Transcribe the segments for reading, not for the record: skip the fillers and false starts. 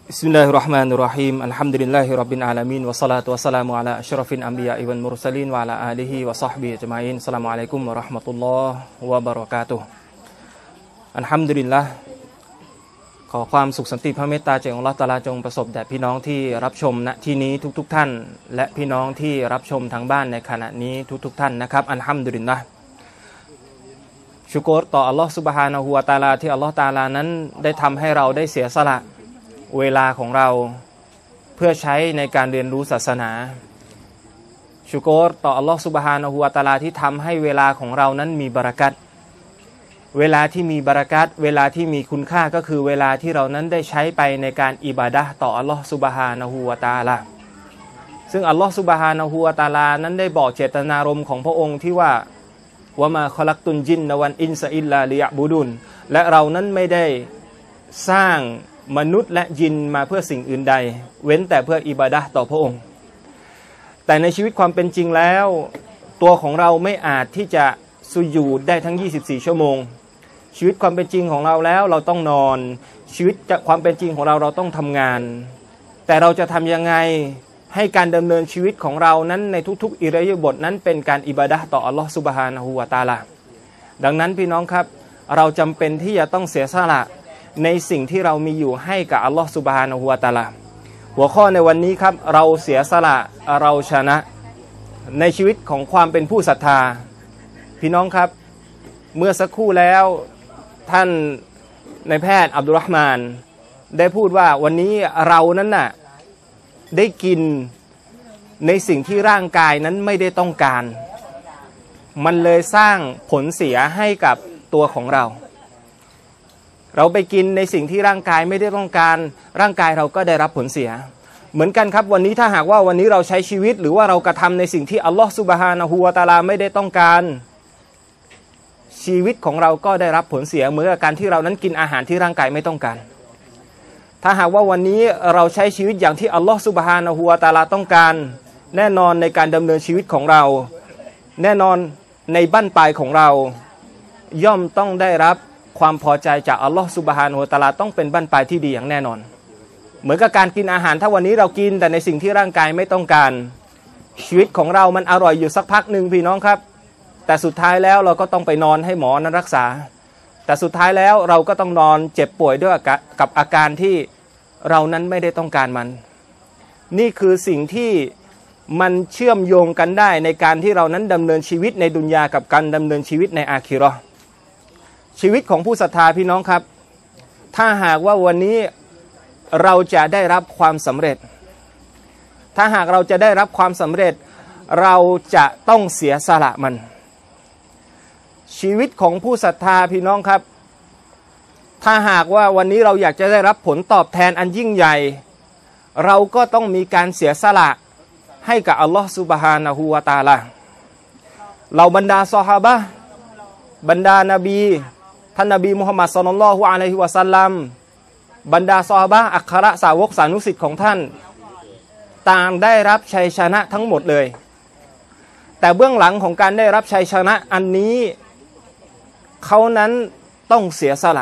Bismillahirrahmanirrahim. Alhamdulillahirabbil alamin wassalatu wassalamu ala asyrafil anbiya'i wal mursalin wa ala alihi wa sahbihi ajma'in. Assalamualaikum warahmatullahi wabarakatuh.อัลฮัมดุลิลละห์ขอความสุขสันติพระเมตตาจากอัลเลาะห์ตะอาลาจงประสบแด่พี่น้องที่รับชมณที่นี้ทุกท่านและพี่น้องที่รับชมทางบ้านในขณะนี้ทุกท่านนะครับอัลฮัมดุลิลละห์ชุกรต่ออัลเลาะห์ซุบฮานะฮูวะตะอาลาที่อัลเลาะห์ตะอาลานั้นได้ทำให้เราได้เสียสละเวลาของเราเพื่อใช้ในการเรียนรู้ศาสนาชุกรต่ออัลลอฮฺซุบฮานะฮูวะตะอาลาที่ทำให้เวลาของเรานั้นมีบารอกัตเวลาที่มีบารอกัตเวลาที่มีคุณค่าก็คือเวลาที่เรานั้นได้ใช้ไปในการอิบาดะห์ต่ออัลลอฮฺซุบฮานะฮูวะตะอาลาซึ่งอัลลอฮฺซุบฮานะฮูวะตะอาลานั้นได้บอกเจตนารมณ์ของพระองค์ที่ว่าวะมาคอลักตุนจินนะวันอินซาอิลลาลิยะบูดุนและเรานั้นไม่ได้สร้างมนุษย์และยินมาเพื่อสิ่งอื่นใดเว้นแต่เพื่ออิบาดะห์ต่อพระองค์แต่ในชีวิตความเป็นจริงแล้วตัวของเราไม่อาจที่จะสุญูดได้ทั้ง24ชั่วโมงชีวิตความเป็นจริงของเราแล้วเราต้องนอนชีวิตความเป็นจริงของเราต้องทำงานแต่เราจะทำยังไงให้การดำเนินชีวิตของเรานั้นในทุกๆอิริยาบถนั้นเป็นการอิบาดะห์ต่ออัลลอฮฺซุบฮานะฮูวะตะอาลาดังนั้นพี่น้องครับเราจำเป็นที่จะต้องเสียสละในสิ่งที่เรามีอยู่ให้กับอัลลอฮฺซุบฮานะฮูวะตะอาลาหัวข้อในวันนี้ครับเราเสียสละเราชนะในชีวิตของความเป็นผู้ศรัทธาพี่น้องครับเมื่อสักครู่แล้วท่านนายแพทย์อับดุลเราะห์มานได้พูดว่าวันนี้เรานั้นน่ะได้กินในสิ่งที่ร่างกายนั้นไม่ได้ต้องการมันเลยสร้างผลเสียให้กับตัวของเราไปกินในสิ่งที่ร่างกายไม่ได้ต้องการร่างกายเราก็ได้รับผลเสียเหมือนกันครับวันนี้ถ้าหากว่าวันนี้เราใช้ชีวิตหรือว่าเรากระทำในสิ่งที่อัลลอฮฺซุบฮานะฮูวะตะอาลาไม่ได้ต้องการชีวิตของเราก็ได้รับผลเสียเหมือนกับการที่เรานั้นกินอาหารที่ร่างกายไม่ต้องการถ้าหากว่าวันนี้เราใช้ชีวิตอย่างที่อัลลอฮฺซุบฮานะฮูวะตะอาลาต้องการแน่นอนในการดำเนินชีวิตของเราแน่นอนในบั้นปลายของเราย่อมต้องได้รับความพอใจจากอัลลอฮฺซุบฮานะฮูวะตะอาลาต้องเป็นบั้นปลายที่ดีอย่างแน่นอนเหมือนกับการกินอาหารถ้าวันนี้เรากินแต่ในสิ่งที่ร่างกายไม่ต้องการชีวิตของเรามันอร่อยอยู่สักพักหนึ่งพี่น้องครับแต่สุดท้ายแล้วเราก็ต้องไปนอนให้หมอนั้นรักษาแต่สุดท้ายแล้วเราก็ต้องนอนเจ็บป่วยด้วยกับอาการที่เรานั้นไม่ได้ต้องการมันนี่คือสิ่งที่มันเชื่อมโยงกันได้ในการที่เรานั้นดำเนินชีวิตในดุนยากับการดำเนินชีวิตในอาคิเราะห์ชีวิตของผู้ศรัทธาพี่น้องครับถ้าหากว่าวันนี้เราจะได้รับความสำเร็จถ้าหากเราจะได้รับความสำเร็จเราจะต้องเสียสละมันชีวิตของผู้ศรัทธาพี่น้องครับถ้าหากว่าวันนี้เราอยากจะได้รับผลตอบแทนอันยิ่งใหญ่เราก็ต้องมีการเสียสละให้กับอัลลอฮฺซุบฮานะฮูวะตะอาลาเหล่าบรรดาซอฮาบะห์บรรดานบีท่านนบีมุฮัมมัดศ็อลลัลลอฮุอะลัยฮิวะซัลลัมบรรดาซอฮาบะห์อัครสาวกสานุสิทธิ์ของท่านต่างได้รับชัยชนะทั้งหมดเลยแต่เบื้องหลังของการได้รับชัยชนะอันนี้เขานั้นต้องเสียสละ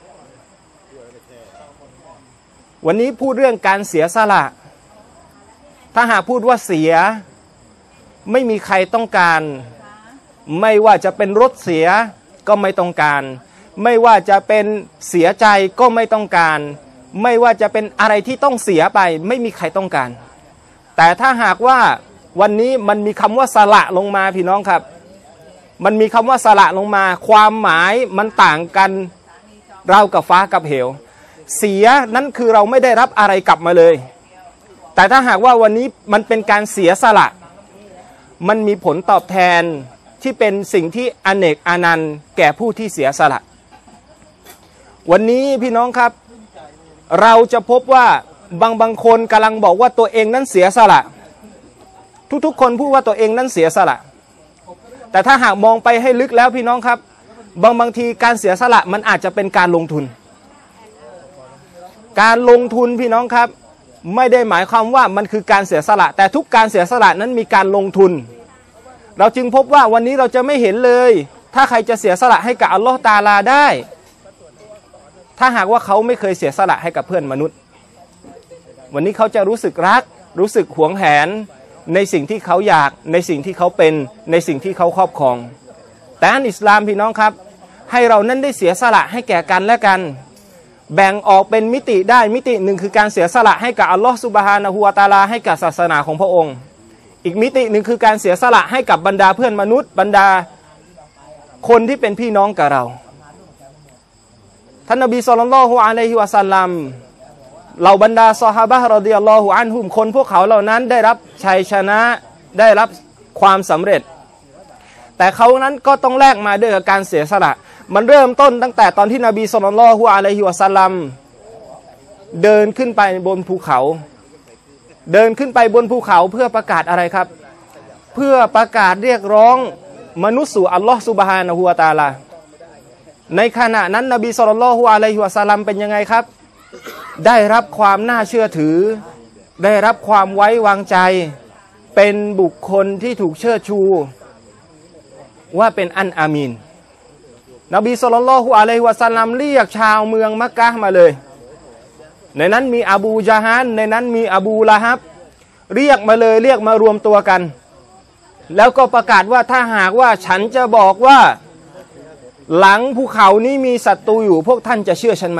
วันนี้พูดเรื่องการเสียสละถ้าหากพูดว่าเสียไม่มีใครต้องการไม่ว่าจะเป็นรถเสียก็ไม่ต้องการไม่ว่าจะเป็นเสียใจก็ไม่ต้องการไม่ว่าจะเป็นอะไรที่ต้องเสียไปไม่มีใครต้องการแต่ถ้าหากว่าวันนี้มันมีคำว่าสละลงมาพี่น้องครับมันมีคำว่าสละลงมาความหมายมันต่างกันเรากับฟ้ากับเหวเสียนั้นคือเราไม่ได้รับอะไรกลับมาเลยแต่ถ้าหากว่าวันนี้มันเป็นการเสียสละมันมีผลตอบแทนที่เป็นสิ่งที่อเนกอานันต์แก่ผู้ที่เสียสละวันนี้พี่น้องครับเราจะพบว่าบางคนกำลังบอกว่าตัวเองนั้นเสียสละทุกๆคนพูดว่าตัวเองนั้นเสียสละแต่ถ้าหากมองไปให้ลึกแล้วพี่น้องครับบางทีการเสียสละมันอาจจะเป็นการลงทุนการลงทุนพี่น้องครับไม่ได้หมายความว่ามันคือการเสียสละแต่ทุกการเสียสละนั้นมีการลงทุนเราจึงพบว่าวันนี้เราจะไม่เห็นเลยถ้าใครจะเสียสละให้กับอัลลอฮฺตะอาลาได้ถ้าหากว่าเขาไม่เคยเสียสละให้กับเพื่อนมนุษย์วันนี้เขาจะรู้สึกรักรู้สึกหวงแหนในสิ่งที่เขาอยากในสิ่งที่เขาเป็นในสิ่งที่เขาครอบครองแต่อันอิสลามพี่น้องครับให้เรานั้นได้เสียสละให้แก่กันและกันแบ่งออกเป็นมิติได้มิติหนึ่งคือการเสียสละให้กับอัลลอฮฺซุบฮานะฮูวะตะอาลาให้กับศาสนาของพระองค์อีกมิติหนึ่งคือการเสียสละให้กับบรรดาเพื่อนมนุษย์บรรดาคนที่เป็นพี่น้องกับเราท่านนบีศ็อลลัลลอฮุอะลัยฮิวะซัลลัมเหล่าบรรดาซอฮาบะห์รอฎิยัลลอฮุอันฮุมคนพวกเขาเหล่านั้นได้รับชัยชนะได้รับความสำเร็จแต่เขานั้นก็ต้องแลกมาด้วยการเสียสละมันเริ่มต้นตั้งแต่ตอนที่นบีศ็อลลัลลอฮุอะลัยฮิวะซัลลัมเดินขึ้นไปบนภูเขาเดินขึ้นไปบนภูเขาเพื่อประกาศอะไรครับเพื่อประกาศเรียกร้องมนุษย์สู่อัลลอฮฺซุบฮานะฮูวะตะอาลาในขณะนั้นนบีศ็อลลัลลอฮุอะลัยฮิวะซัลลัมเป็นยังไงครับได้รับความน่าเชื่อถือได้รับความไว้วางใจเป็นบุคคลที่ถูกเชิดชูว่าเป็นอันอามีนนบีศ็อลลัลลอฮุอะลัยฮิวะซัลลัมเรียกชาวเมืองมักกะฮ์มาเลยในนั้นมีอบูญะฮัลในนั้นมีอบูละฮับเรียกมาเลยเรียกมารวมตัวกันแล้วก็ประกาศว่าถ้าหากว่าฉันจะบอกว่าหลังภูเขานี้มีศัตรูอยู่พวกท่านจะเชื่อฉันไหม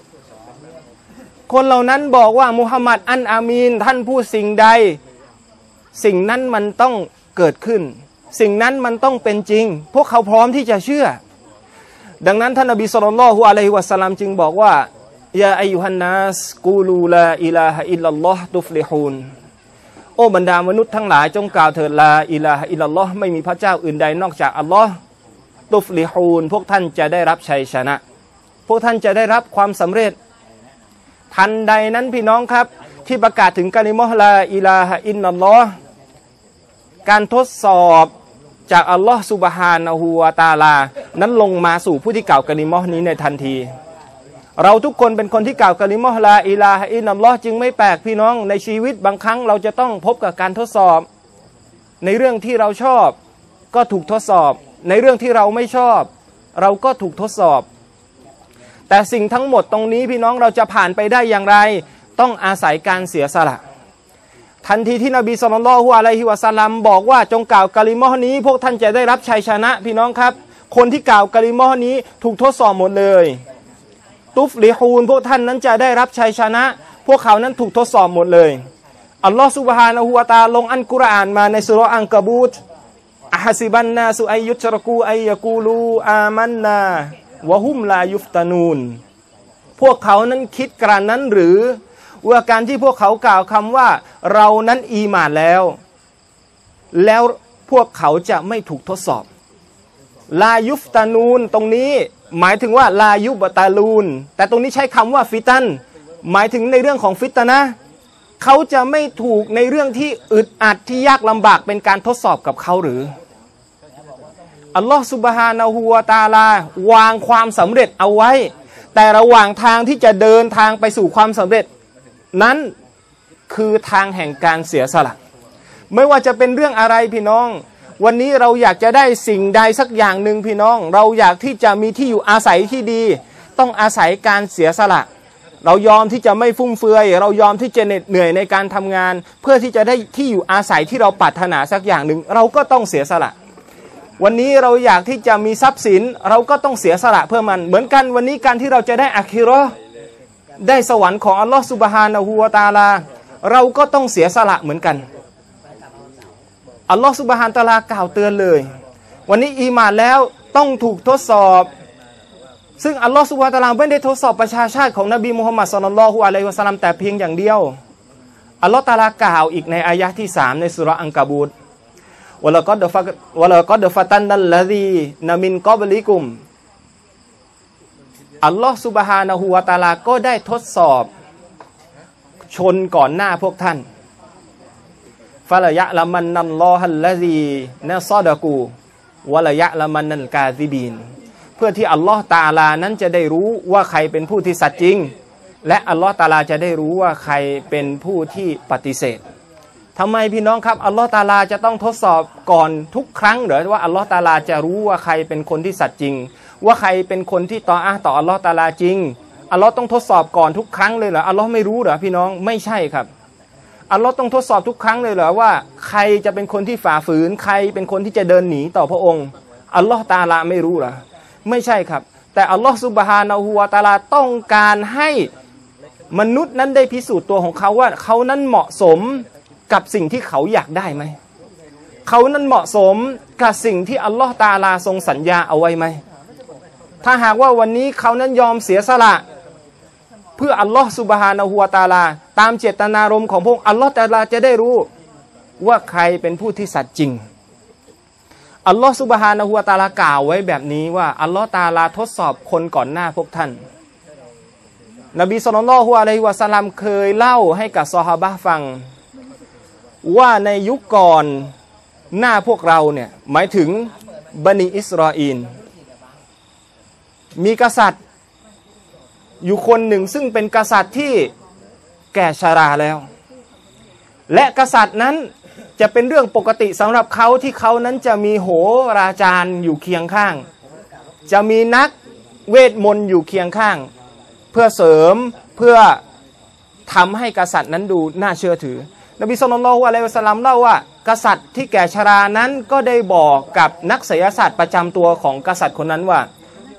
คนเหล่านั้นบอกว่ามุฮัมมัดอันอามีนท่านพูดสิ่งใดสิ่งนั้นมันต้องเกิดขึ้นสิ่งนั้นมันต้องเป็นจริงพวกเขาพร้อมที่จะเชื่อดังนั้นท่านนบีศ็อลลัลลอฮุอะลัยฮิวะซัลลัมจึงบอกว่ายาอัยยูฮันนัสกูลูลาอิลาฮะอิลลัลลอฮ์ตุฟลิฮูนโอ้บรรดามนุษย์ทั้งหลายจงกล่าวเถิดลาอิลาฮะอิลลัลลอฮ์ไม่มีพระเจ้าอื่นใดนอกจากอัลลอฮ์ตุฟลิฮูนพวกท่านจะได้รับชัยชนะพวกท่านจะได้รับความสำเร็จทันใดนั้นพี่น้องครับที่ประกาศถึงกะลิมะฮ์ลาอิลาฮะอิลลัลลอฮ์การทดสอบจากอัลลอฮ์ซุบฮานะฮูวะตะอาลานั้นลงมาสู่ผู้ที่กล่าวกะลิมะฮ์นี้ในทันทีเราทุกคนเป็นคนที่กล่าวกะลิมะฮ์ลาอิลาฮะอิลลัลลอฮ์จึงไม่แปลกพี่น้องในชีวิตบางครั้งเราจะต้องพบกับการทดสอบในเรื่องที่เราชอบก็ถูกทดสอบในเรื่องที่เราไม่ชอบเราก็ถูกทดสอบแต่สิ่งทั้งหมดตรงนี้พี่น้องเราจะผ่านไปได้อย่างไรต้องอาศัยการเสียสละทันทีที่นบีศ็อลลัลลอฮุอะลัยฮิวะซัลลัมบอกว่าจงกล่าวกะลิมะฮ์นี้พวกท่านจะได้รับชัยชนะพี่น้องครับคนที่กล่าวกะลิมะฮ์นี้ถูกทดสอบหมดเลยตุฟลิฮูนพวกท่านนั้นจะได้รับชัยชนะพวกเขานั้นถูกทดสอบหมดเลยอัลลอฮฺซุบฮานะฮูวะตะอาลาลงอัลกุรอานมาในซูเราะห์อันกะบูตอะฮัซิบันนาสุอัยยุชรกูอัยยะกูลูอามันนาวะฮุมลายุฟตานูนพวกเขานั้นคิดกระนั้นหรือว่าการที่พวกเขากล่าวคำว่าเรานั้นอีหม่านแล้วพวกเขาจะไม่ถูกทดสอบลายุฟตานูนตรงนี้หมายถึงว่าลายุบตาลูนแต่ตรงนี้ใช้คำว่าฟิตันหมายถึงในเรื่องของฟิตนะเขาจะไม่ถูกในเรื่องที่อึดอัดที่ยากลำบากเป็นการทดสอบกับเขาหรืออัลลอฮฺซุบฮานะฮูวะตะอาลาวางความสำเร็จเอาไว้แต่ระหว่างทางที่จะเดินทางไปสู่ความสำเร็จนั้นคือทางแห่งการเสียสละไม่ว่าจะเป็นเรื่องอะไรพี่น้องวันนี้เราอยากจะได้สิ่งใดสักอย่างหนึ่งพี่น้องเราอยากที่จะมีที่อยู่อาศัยที่ดีต้องอาศัยการเสียสละเรายอมที่จะไม่ฟุ่มเฟือยเรายอมที่จะเหนื่อยในการทำงานเพื่อที่จะได้ที่อยู่อาศัยที่เราปรารถนาสักอย่างหนึ่งเราก็ต้องเสียสละวันนี้เราอยากที่จะมีทรัพย์สินเราก็ต้องเสียสละเพื่อมันเหมือนกันวันนี้การที่เราจะได้อาคิเราะห์ได้สวรรค์ของอัลลอฮฺซุบฮานะฮูวะตะอาลาเราก็ต้องเสียสละเหมือนกันอัลลอฮฺซุบฮานะฮูวะตะอาลากล่าวเตือนเลยวันนี้อีหม่านแล้วต้องถูกทดสอบซึ่งอัลลอฮฺซุบฮานะฮูวะตะอาลาไม่ได้ทดสอบประชาชาติของนบีมุฮัมมัดศ็อลลัลลอฮุอะลัยฮิวะซัลลัมแต่เพียงอย่างเดียวอัลลอฮฺตะอาลากล่าวอีกในอายะห์ที่3ในซูเราะห์อันกะบูตวะลากัดฟะตันนัลลซีนะมินกอบลิกุมอัลลอฮฺซุบฮานะฮูวะตะอาลาก็ได้ทดสอบชนก่อนหน้าพวกท่านฟะละยะละมันนัลลอฮัลลซีนะซอดะกูวะละยะละมันนัลกาซิบีนเพื่อที่อัลลอฮฺตะอาลานั้นจะได้รู้ว่าใครเป็นผู้ที่สัตย์จริงและอัลลอฮฺตะอาลาจะได้รู้ว่าใครเป็นผู้ที่ปฏิเสธทำไมพี่น้องครับอัลลอฮฺตะอาลาจะต้องทดสอบก่อนทุกครั้งหรือว่าอัลลอฮฺตะอาลาจะรู้ว่าใครเป็นคนที่สัตย์จริงว่าใครเป็นคนที่ต่ออัลลอฮฺตะอาลาจริงอัลลอฮ์ต้องทดสอบก่อนทุกครั้งเลยเหรออัลลอฮ์ไม่รู้เหรอพี่น้องไม่ใช่ครับอัลลอฮ์ต้องทดสอบทุกครั้งเลยเหรอว่าใครจะเป็นคนที่ฝ่าฝืนใครเป็นคนที่จะเดินหนีต่อพระองค์อัลลอฮ์ตะอาลาไม่รู้เหรอไม่ใช่ครับแต่อัลลอฮ์ซุบฮานะฮูวะตะอาลาต้องการให้มนุษย์นั้นได้พิสูจน์ตัวของเขาว่าเขานั้นเหมาะสมกับสิ่งที่เขาอยากได้ไหมเขานั้นเหมาะสมกับสิ่งที่อัลลอฮ์ตะอาลาทรงสัญญาเอาไว้ไหมถ้าหากว่าวันนี้เขานั้นยอมเสียสละเพื่ออัลลอฮ์ซุบฮานะฮูวะตะอาลาตามเจตนารมณ์ของพระองค์อัลลอฮ์ตะอาลาจะได้รู้ว่าใครเป็นผู้ที่สัตย์จริงอัลลอฮ์ซุบฮานะฮูวะตะอาลากล่าวไว้แบบนี้ว่าอัลลอฮ์ตะอาลาทดสอบคนก่อนหน้าพวกท่านนบีศ็อลลัลลอฮุอะลัยฮิวะซัลลัมเคยเล่าให้กับซอฮาบะห์ฟังว่าในยุคก่อนหน้าพวกเราเนี่ยหมายถึงบันิอิสราอีลมีกษัตริย์อยู่คนหนึ่งซึ่งเป็นกษัตริย์ที่แก่ชราแล้วและกษัตริย์นั้นจะเป็นเรื่องปกติสำหรับเขาที่เขานั้นจะมีโหราจารย์อยู่เคียงข้างจะมีนักเวทมนต์อยู่เคียงข้างเพื่อเสริมเพื่อทำให้กษัตริย์นั้นดูน่าเชื่อถือนบีศ็อลลัลลอฮุอะลัยฮิวะซัลลัมเล่าว่ากษัตริย์ที่แก่ชรานั้นก็ได้บอกกับนักไสยศาสตร์ประจำตัวของกษัตริย์คนนั้นว่า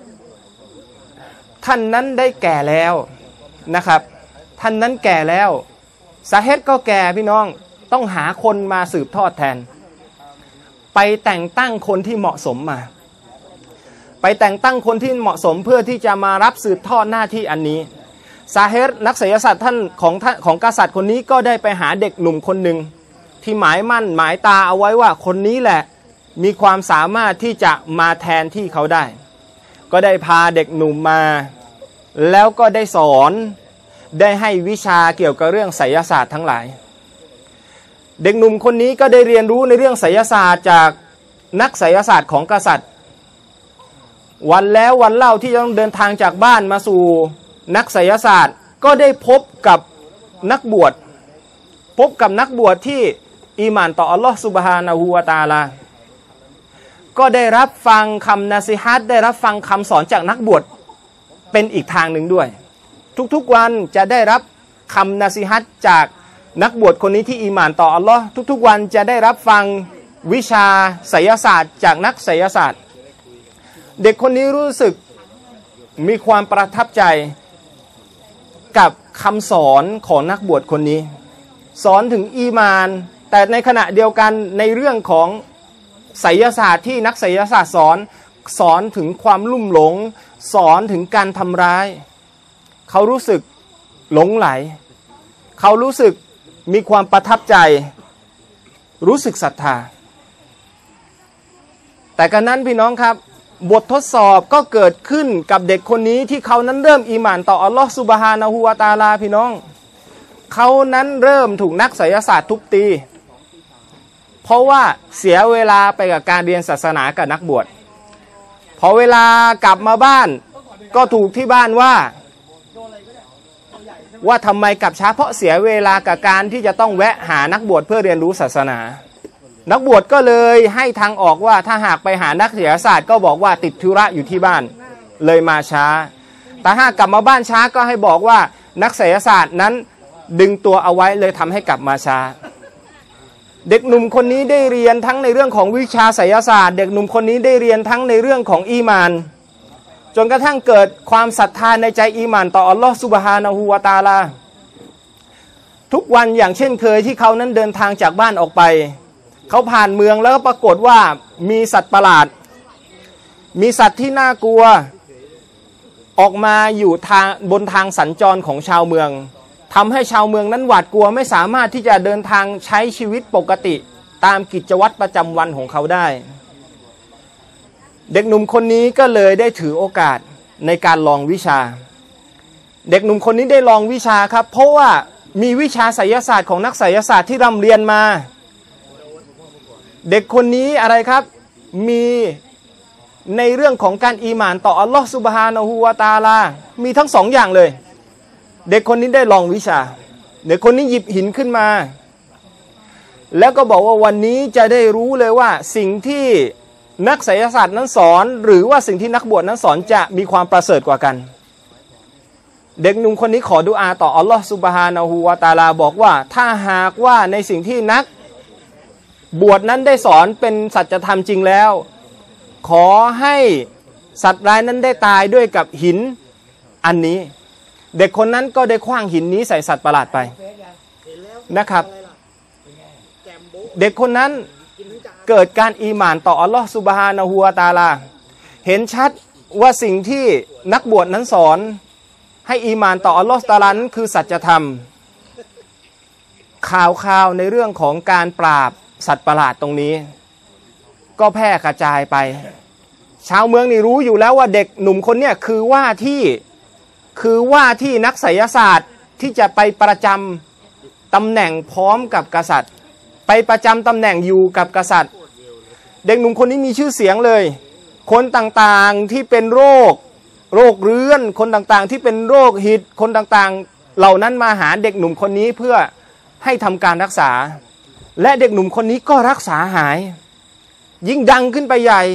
ท่านนั้นได้แก่แล้วนะครับท่านนั้นแก่แล้วสาเหตุก็แก่พี่น้องต้องหาคนมาสืบทอดแทนไปแต่งตั้งคนที่เหมาะสมมาไปแต่งตั้งคนที่เหมาะสมเพื่อที่จะมารับสืบทอดหน้าที่อันนี้ซาเฮรนักไสยศาสตร์ท่านของกษัตริย์คนนี้ก็ได้ไปหาเด็กหนุ่มคนหนึ่งที่หมายมั่นหมายตาเอาไว้ว่าคนนี้แหละมีความสามารถที่จะมาแทนที่เขาได้ก็ได้พาเด็กหนุ่มมาแล้วก็ได้สอนได้ให้วิชาเกี่ยวกับเรื่องไสยศาสตร์ทั้งหลายเด็กหนุ่มคนนี้ก็ได้เรียนรู้ในเรื่องไสยศาสตร์จากนักไสยศาสตร์ของกษัตริย์วันแล้ววันเล่าที่ต้องเดินทางจากบ้านมาสู่นักไสยศาสตร์ก็ได้พบกับนักบวชที่อีหม่านต่ออัลลอฮฺซุบฮานะฮูวะตะอาลาก็ได้รับฟังคำนาซีฮัตได้รับฟังคำสอนจากนักบวชเป็นอีกทางหนึ่งด้วยทุกๆวันจะได้รับคำนาซีฮัตจากนักบวชคนนี้ที่อีหม่านต่ออัลลอฮ์ทุกๆวันจะได้รับฟังวิชาไสยศาสตร์จากนักไสยศาสตร์เด็กคนนี้รู้สึกมีความประทับใจกับคำสอนของนักบวชคนนี้สอนถึงอีมานแต่ในขณะเดียวกันในเรื่องของไสยศาสตร์ที่นักไสยศาสตร์สอนถึงความลุ่มหลงสอนถึงการทำร้ายเขารู้สึกหลงไหลเขารู้สึกมีความประทับใจรู้สึกศรัทธาแต่กันนั้นพี่น้องครับบททดสอบก็เกิดขึ้นกับเด็กคนนี้ที่เขานั้นเริ่มอีหม่านต่ออัลลอฮฺซุบฮานะฮูวะตะอาลาพี่น้องเขานั้นเริ่มถูกนักไสยศาสตร์ทุบตีเพราะว่าเสียเวลาไปกับการเรียนศาสนากับนักบวชพอเวลากลับมาบ้านก็ถูกที่บ้านว่าทำไมกลับช้าเพราะเสียเวลากับการที่จะต้องแวะหานักบวชเพื่อเรียนรู้ศาสนานักบวชก็เลยให้ทางออกว่าถ้าหากไปหานักไสยศาสตร์ก็บอกว่าติดธุระอยู่ที่บ้านเลยมาช้าแต่หากกลับมาบ้านช้าก็ให้บอกว่านักไสยศาสตร์นั้นดึงตัวเอาไว้เลยทำให้กลับมาช้าเด็กหนุ่มคนนี้ได้เรียนทั้งในเรื่องของวิชาไสยศาสตร์เด็กหนุ่มคนนี้ได้เรียนทั้งในเรื่องของอีมานจนกระทั่งเกิดความศรัทธาในใจอีหม่านต่ออัลลอฮฺซุบฮานะฮูวะตะอาลาทุกวันอย่างเช่นเคยที่เขานั้นเดินทางจากบ้านออกไปเขาผ่านเมืองแล้วก็ปรากฏว่ามีสัตว์ประหลาดมีสัตว์ที่น่ากลัวออกมาอยู่บนทางสัญจรของชาวเมืองทำให้ชาวเมืองนั้นหวาดกลัวไม่สามารถที่จะเดินทางใช้ชีวิตปกติตามกิจวัตรประจำวันของเขาได้เด็กหนุ่มคนนี้ก็เลยได้ถือโอกาสในการลองวิชาเด็กหนุ่มคนนี้ได้ลองวิชาครับเพราะว่ามีวิชาไสยศาสตร์ของนักไสยศาสตร์ที่ร่ำเรียนมาเด็กคนนี้อะไรครับมีในเรื่องของการอีหม่านต่ออัลลอฮฺซุบฮานะฮูวะตะอาลามีทั้งสองอย่างเลยเด็กคนนี้ได้ลองวิชาเด็กคนนี้หยิบหินขึ้นมาแล้วก็บอกว่าวันนี้จะได้รู้เลยว่าสิ่งที่นักไสยศาสตร์นั้นสอนหรือว่าสิ่งที่นักบวชนั้นสอนจะมีความประเสริฐกว่ากันเด็กหนุ่มคนนี้ขอดุอาต่ออัลลอฮฺซุบฮานะฮูวะตะอาลาบอกว่าถ้าหากว่าในสิ่งที่นักบวชนั้นได้สอนเป็นสัจธรรมจริงแล้วขอให้สัตว์ร้ายนั้นได้ตายด้วยกับหินอันนี้เด็กคนนั้นก็ได้ขว้างหินนี้ใส่สัตว์ประหลาดไปนะครับเด็กคนนั้นเกิดการอีหม่านต่ออัลลอฮฺซุบฮานะฮูวะตะอาลาเห็นชัดว่าสิ่งที่นักบวชนั้นสอนให้อีหม่านต่ออัลลอฮฺตะอาลานั้นคือสัจธรรมข่าวในเรื่องของการปราบสัตว์ประหลาดตรงนี้ก็แพร่กระจายไปชาวเมืองนี่รู้อยู่แล้วว่าเด็กหนุ่มคนเนี้ยคือว่าที่นักไสยศาสตร์ที่จะไปประจำตำแหน่งพร้อมกับกษัตริย์ไปประจำตำแหน่งอยู่กับกษัตริย์เด็กหนุ่มคนนี้มีชื่อเสียงเลยคนต่างๆที่เป็นโรคเรื้อนคนต่างๆที่เป็นโรคหิดคนต่างๆเหล่านั้นมาหาเด็กหนุ่มคนนี้เพื่อให้ทำการรักษาและเด็กหนุ่มคนนี้ก็รักษาหายยิ่งดังขึ้นไปใหญ่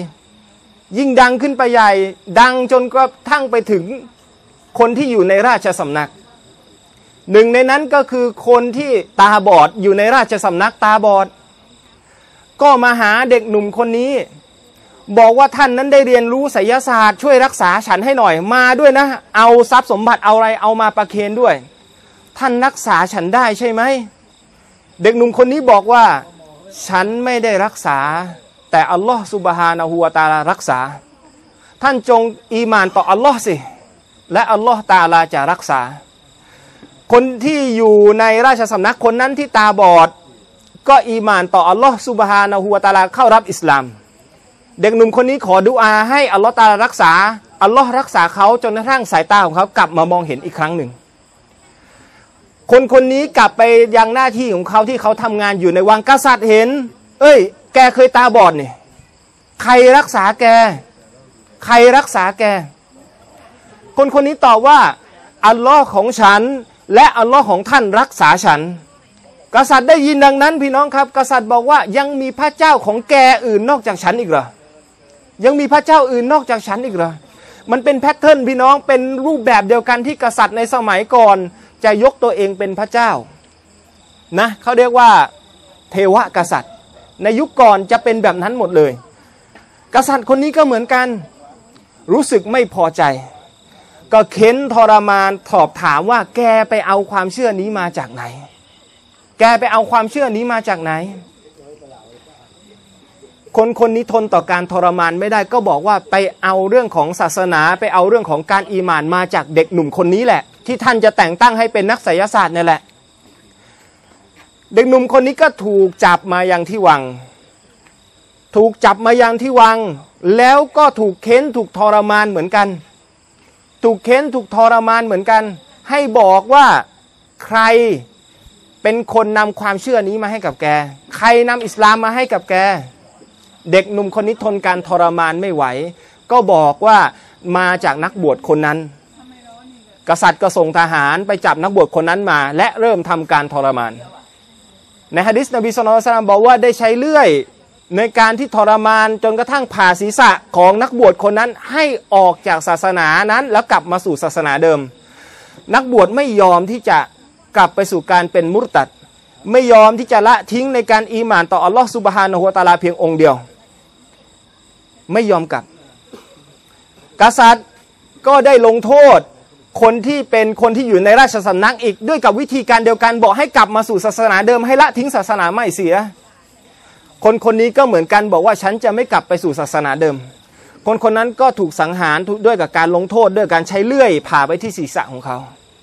ดังจนกระทั่งไปถึงคนที่อยู่ในราชสำนักหนึ่งในนั้นก็คือคนที่ตาบอดอยู่ในราชสำนักตาบอดก็มาหาเด็กหนุ่มคนนี้บอกว่าท่านนั้นได้เรียนรู้ไสยศาสตร์ช่วยรักษาฉันให้หน่อยมาด้วยนะเอาทรัพย์สมบัติเอาอะไรเอามาประเคนด้วยท่านรักษาฉันได้ใช่ไหมเด็กหนุ่มคนนี้บอกว่าฉันไม่ได้รักษาแต่อัลลอฮฺซุบฮานะฮูวะตะอาลารักษาท่านจงอีหม่านต่ออัลลอฮ์สิและอัลลอฮฺตะอาลาจะรักษาคนที่อยู่ในราชสำนักคนนั้นที่ตาบอดก็อีหม่านต่ออัลลอฮฺซุบฮานะฮูวะตะอาลาเข้ารับอิสลามเด็กหนุ่มคนนี้ขอดุอาให้อัลลอฮฺตะอาลารักษาอัลลอฮ์รักษาเขาจนกระทั่งสายตาของเขากลับมามองเห็นอีกครั้งหนึ่งคนนี้กลับไปยังหน้าที่ของเขาที่เขาทำงานอยู่ในวังกษัตริย์เห็นแกเคยตาบอดนี่ใครรักษาแกคนนี้ตอบว่าอัลลอฮ์ของฉันและอัลลอฮ์ของท่านรักษาฉันกษัตริย์ได้ยินดังนั้นพี่น้องครับกษัตริย์บอกว่ายังมีพระเจ้าของแกอื่นนอกจากฉันอีกเหรอยังมีพระเจ้าอื่นนอกจากฉันอีกเหรอมันเป็นแพทเทิร์นพี่น้องเป็นรูปแบบเดียวกันที่กษัตริย์ในสมัยก่อนจะยกตัวเองเป็นพระเจ้านะเขาเรียกว่าเทวกษัตริย์ในยุคก่อนจะเป็นแบบนั้นหมดเลยกษัตริย์คนนี้ก็เหมือนกันรู้สึกไม่พอใจก็เค้นทรมานสอบถามว่าแกไปเอาความเชื่อนี้มาจากไหนคนนี้ทนต่อการทรมานไม่ได้ก็บอกว่าไปเอาเรื่องของศาสนาไปเอาเรื่องของการอีหม่านมาจากเด็กหนุ่มคนนี้แหละที่ท่านจะแต่งตั้งให้เป็นนักไสยศาสตร์นี่แหละเด็กหนุ่มคนนี้ก็ถูกจับมายังที่วังแล้วก็ถูกเค้นถูกทรมานเหมือนกันให้บอกว่าใครเป็นคนนำความเชื่อนี้มาให้กับแกใครนำอิสลามมาให้กับแกเด็กหนุ่มคนนี้ทนการทรมานไม่ไหวก็บอกว่ามาจากนักบวชคนนั้นกษัตริย์ก็ส่งทหารไปจับนักบวชคนนั้นมาและเริ่มทำการทรมานในหะดีษนบีศ็อลลัลลอฮุอะลัยฮิวะซัลลัมบอกว่าได้ใช้เลื่อยในการที่ทรมานจนกระทั่งผ่าศีรษะของนักบวชคนนั้นให้ออกจากศาสนานั้นแล้วกลับมาสู่ศาสนาเดิมนักบวชไม่ยอมที่จะกลับไปสู่การเป็นมุรตัดไม่ยอมที่จะละทิ้งในการอีหม่านต่ออัลลอฮฺซุบฮานะฮูวะตะอาลาเพียงองค์เดียวไม่ยอมกลับกษัตริย์ก็ได้ลงโทษคนที่เป็นคนที่อยู่ในราชสำนักอีกด้วยกับวิธีการเดียวกันบอกให้กลับมาสู่ศาสนาเดิมให้ละทิ้งศาสนาไม่เสียคนนี้ก็เหมือนกันบอกว่าฉันจะไม่กลับไปสู่ศาสนาเดิมคนนั้นก็ถูกสังหารด้วยกับการลงโทษด้วยการใช้เลื่อยผ่าไปที่ศีรษะของเขา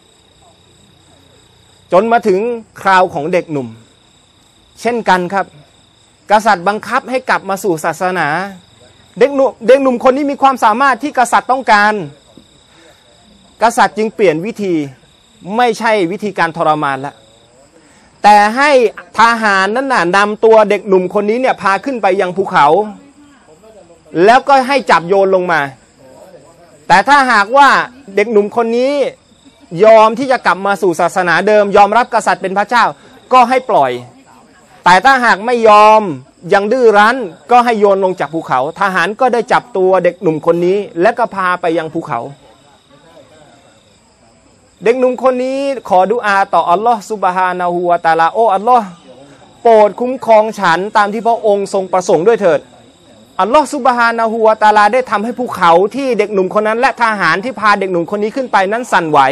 จนมาถึงคราวของเด็กหนุ่มเช่นกันครับกษัตริย์บังคับให้กลับมาสู่ศาสนาเด็กหนุ่มคนนี้มีความสามารถที่กษัตริย์ต้องการกษัตริย์จึงเปลี่ยนวิธีไม่ใช่วิธีการทรมานละแต่ให้ทหารนั้นน่ะนำตัวเด็กหนุ่มคนนี้เนี่ยพาขึ้นไปยังภูเขาแล้วก็ให้จับโยนลงมาแต่ถ้าหากว่าเด็กหนุ่มคนนี้ยอมที่จะกลับมาสู่ศาสนาเดิมยอมรับกษัตริย์เป็นพระเจ้าก็ให้ปล่อยแต่ถ้าหากไม่ยอมยังดื้อรั้นก็ให้โยนลงจากภูเขาทหารก็ได้จับตัวเด็กหนุ่มคนนี้และก็พาไปยังภูเขาเด็กหนุ่มคนนี้ขอดุอาต่ออัลลอฮ์ซุบฮานะฮูวะตะอาลาโอ้อัลลอฮ์โปรดคุ้มครองฉันตามที่พระองค์ทรงประสงค์ด้วยเถิดอัลลอฮ์ซุบฮานะฮูวะตะอาลาได้ทำให้ภูเขาที่เด็กหนุ่มคนนั้นและทหารที่พาเด็กหนุ่มคนนี้ขึ้นไปนั้นสั่นไหว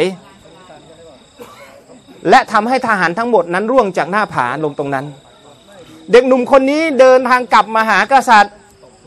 และทำให้ทหารทั้งหมดนั้นร่วงจากหน้าผาลงตรงนั้นเด็กหนุ่มคนนี้เดินทางกลับมาหากษัตริย์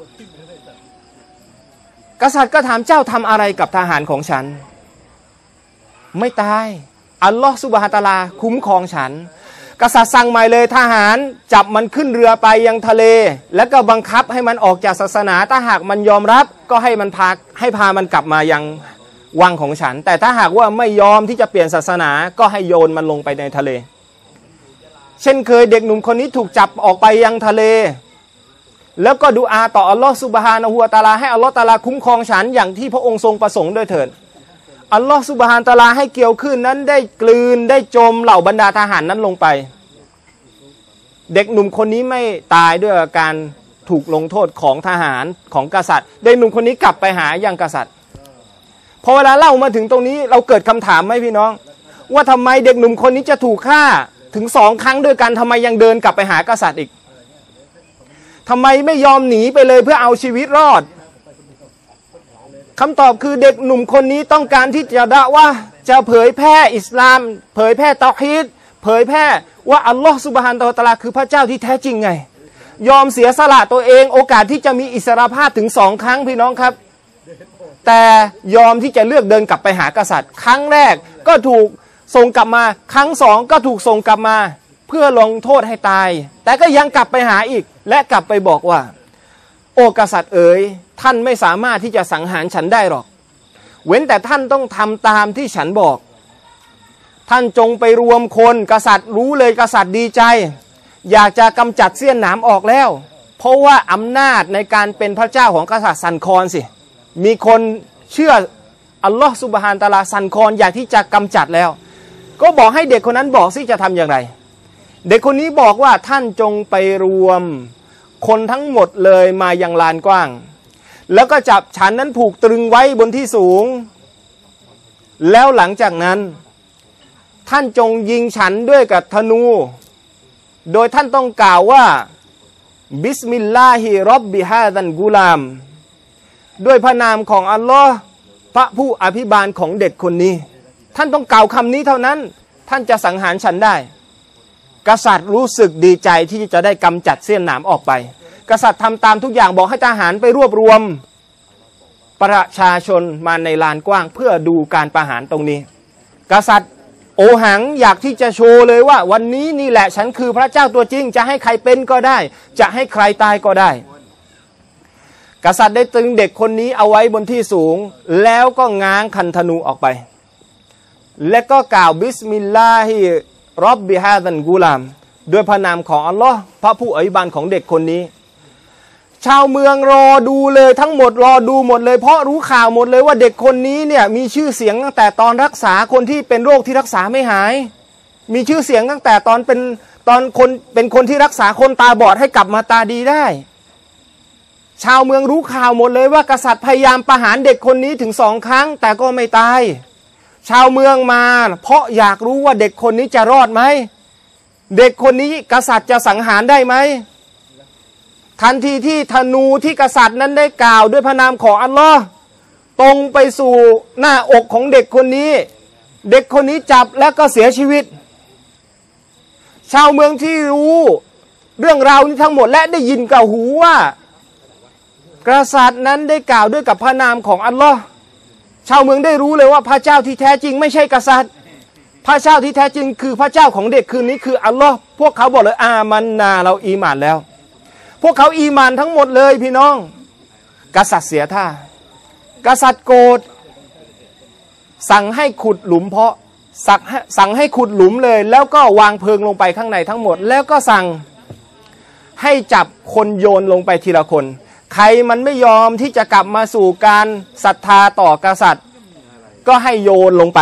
กษัตริย์ก็ถามเจ้าทำอะไรกับทหารของฉันไม่ตายอัลลอฮฺซุบฮานะฮูวะตะอาลาคุ้มครองฉันกษัตริย์สั่งใหม่เลยทหารจับมันขึ้นเรือไปยังทะเลแล้วก็บังคับให้มันออกจากศาสนาถ้าหากมันยอมรับก็ให้พามันกลับมายังวังของฉันแต่ถ้าหากว่าไม่ยอมที่จะเปลี่ยนศาสนาก็ให้โยนมันลงไปในทะเลเช่นเคยเด็กหนุ่มคนนี้ถูกจับออกไปยังทะเลแล้วก็ดุอาต่ออัลลอฮฺซุบฮานะฮูวะตะอาลาให้อัลลอฮฺตะอาลาคุ้มครองฉันอย่างที่พระองค์ทรงประสงค์ด้วยเถิดอัลลอฮฺซุบฮานะฮูวะตะอาลาให้เกี่ยวขึ้นนั้นได้กลืนได้จมเหล่าบรรดาทหารนั้นลงไปเด็กหนุ่มคนนี้ไม่ตายด้วยการถูกลงโทษของทหารของกษัตริย์เด็กหนุ่มคนนี้กลับไปหายังกษัตริย์พอเวลาเล่ามาถึงตรงนี้เราเกิดคำถามไหมพี่น้องว่าทำไมเด็กหนุ่มคนนี้จะถูกฆ่าถึง2 ครั้งด้วยกันทำไมยังเดินกลับไปหากษัตริย์อีกทำไมไม่ยอมหนีไปเลยเพื่อเอาชีวิตรอดคำตอบคือเด็กหนุ่มคนนี้ต้องการที่จะด่าว่าจะเผยแพร่อิสลามเผยแพร่เตาฮีดเผยแพร่ว่าอัลลอฮฺซุบฮานะฮูวะตะอาลาคือพระเจ้าที่แท้จริงไงยอมเสียสละตัวเองโอกาสที่จะมีอิสรภาพถึง2 ครั้งพี่น้องครับแต่ยอมที่จะเลือกเดินกลับไปหากษัตริย์ครั้งแรกก็ถูกส่งกลับมาครั้ง2ก็ถูกส่งกลับมาเพื่อลงโทษให้ตายแต่ก็ยังกลับไปหาอีกและกลับไปบอกว่าโอ้กษัตริย์เอ๋ยท่านไม่สามารถที่จะสังหารฉันได้หรอกเว้นแต่ท่านต้องทำตามที่ฉันบอกท่านจงไปรวมคนกษัตริย์รู้เลยกษัตริย์ดีใจอยากจะกำจัดเสี้ยนหนามออกแล้วเพราะว่าอำนาจในการเป็นพระเจ้าของกษัตริย์สั่นคลอนสิมีคนเชื่ออัลลอฮฺซุบฮานะฮูวะตะอาลาสั่นคลอนอยากที่จะกำจัดแล้วก็บอกให้เด็กคนนั้นบอกสิจะทำอย่างไรเด็กคนนี้บอกว่าท่านจงไปรวมคนทั้งหมดเลยมายังลานกว้างแล้วก็จับฉันนั้นผูกตรึงไว้บนที่สูงแล้วหลังจากนั้นท่านจงยิงฉันด้วยกับธนูโดยท่านต้องกล่าวว่าบิสมิลลาฮิร็อบบิฮาดันกุลามด้วยพระนามของอัลลอฮ์พระผู้อภิบาลของเด็กคนนี้ท่านต้องกล่าวคำนี้เท่านั้นท่านจะสังหารฉันได้กษัตริย์รู้สึกดีใจที่จะได้กำจัดเสี้ยนหนามออกไปกษัตริย์ทำตามทุกอย่างบอกให้ทหารไปรวบรวมประชาชนมาในลานกว้างเพื่อดูการประหารตรงนี้กษัตริย์โอหังอยากที่จะโชว์เลยว่าวันนี้นี่แหละฉันคือพระเจ้าตัวจริงจะให้ใครเป็นก็ได้จะให้ใครตายก็ได้กษัตริย์ได้ตรึงเด็กคนนี้เอาไว้บนที่สูงแล้วก็ง้างคันธนูออกไปและก็กล่าวบิสมิลลาฮิร็อบบิฮาดันกุลามด้วยพระนามของอัลลอฮ์พระผู้อภิบาลของเด็กคนนี้ชาวเมืองรอดูเลยทั้งหมดรอดูหมดเลยเพราะรู้ข่าวหมดเลยว่าเด็กคนนี้เนี่ยมีชื่อเสียงตั้งแต่ตอนรักษาคนที่เป็นโรคที่รักษาไม่หายมีชื่อเสียงตั้งแต่ตอนเป็นคนที่รักษาคนตาบอดให้กลับมาตาดีได้ชาวเมืองรู้ข่าวหมดเลยว่ากษัตริย์พยายามประหารเด็กคนนี้ถึง2 ครั้งแต่ก็ไม่ตายชาวเมืองมาเพราะอยากรู้ว่าเด็กคนนี้จะรอดไหมเด็กคนนี้กษัตริย์จะสังหารได้ไหมทันทีที่ธนูที่กษัตริย์นั้นได้กล่าวด้วยพระนามของอัลลอฮ์ตรงไปสู่หน้าอกของเด็กคนนี้เด็กคนนี้จับแล้วก็เสียชีวิตชาวเมืองที่รู้เรื่องราวนี้ทั้งหมดและได้ยินกับหูว่ากษัตริย์นั้นได้กล่าวด้วยกับพระนามของอัลลอฮ์ชาวเมืองได้รู้เลยว่าพระเจ้าที่แท้จริงไม่ใช่กษัตริย์พระเจ้าที่แท้จริงคือพระเจ้าของเด็กคืนนี้คืออัลลอฮ์พวกเขาบอกเลยอามันนาเราอีหม่านแล้วพวกเขาอีหม่านทั้งหมดเลยพี่น้องกษัตริย์เสียท่ากษัตริย์โกรธสั่งให้ขุดหลุมเพาะสั่งให้ขุดหลุมเลยแล้วก็วางเพลิงลงไปข้างในทั้งหมดแล้วก็สั่งให้จับคนโยนลงไปทีละคนใครมันไม่ยอมที่จะกลับมาสู่การศรัทธาต่อกษัตริย์ก็ให้โยนลงไป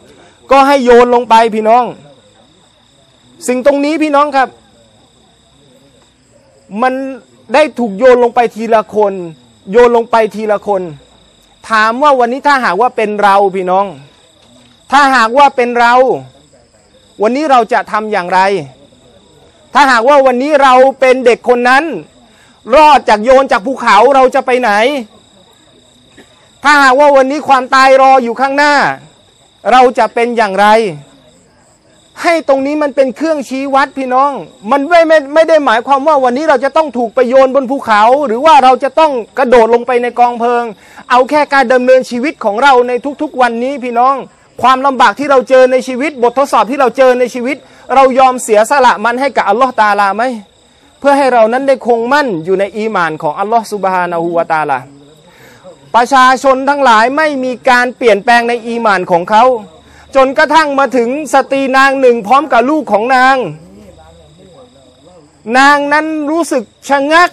พี่น้องสิ่งตรงนี้พี่น้องครับมันได้ถูกโยนลงไปทีละคนถามว่าวันนี้ถ้าหากว่าเป็นเราพี่น้องถ้าหากว่าเป็นเราวันนี้เราจะทำอย่างไรถ้าหากว่าวันนี้เราเป็นเด็กคนนั้นรอดจากโยนจากภูเขาเราจะไปไหนถ้าหากว่าวันนี้ความตายรออยู่ข้างหน้าเราจะเป็นอย่างไรให้ตรงนี้มันเป็นเครื่องชี้วัดพี่น้องมันไม่ได้หมายความว่าวันนี้เราจะต้องถูกไปโยนบนภูเขาหรือว่าเราจะต้องกระโดดลงไปในกองเพลิงเอาแค่การดำเนินชีวิตของเราในทุกๆวันนี้พี่น้องความลำบากที่เราเจอในชีวิตบททดสอบที่เราเจอในชีวิตเรายอมเสียสละมันให้กับอัลลอฮ์ตะอาลาไหมเพื่อให้เรานั้นได้คงมั่นอยู่ในอีหม่านของอัลลอฮ์ซุบฮานะฮูวะตะอาลาประชาชนทั้งหลายไม่มีการเปลี่ยนแปลงในอีหม่านของเขาจนกระทั่งมาถึงสตรีนางหนึ่งพร้อมกับลูกของนางนั้นรู้สึกชะงัก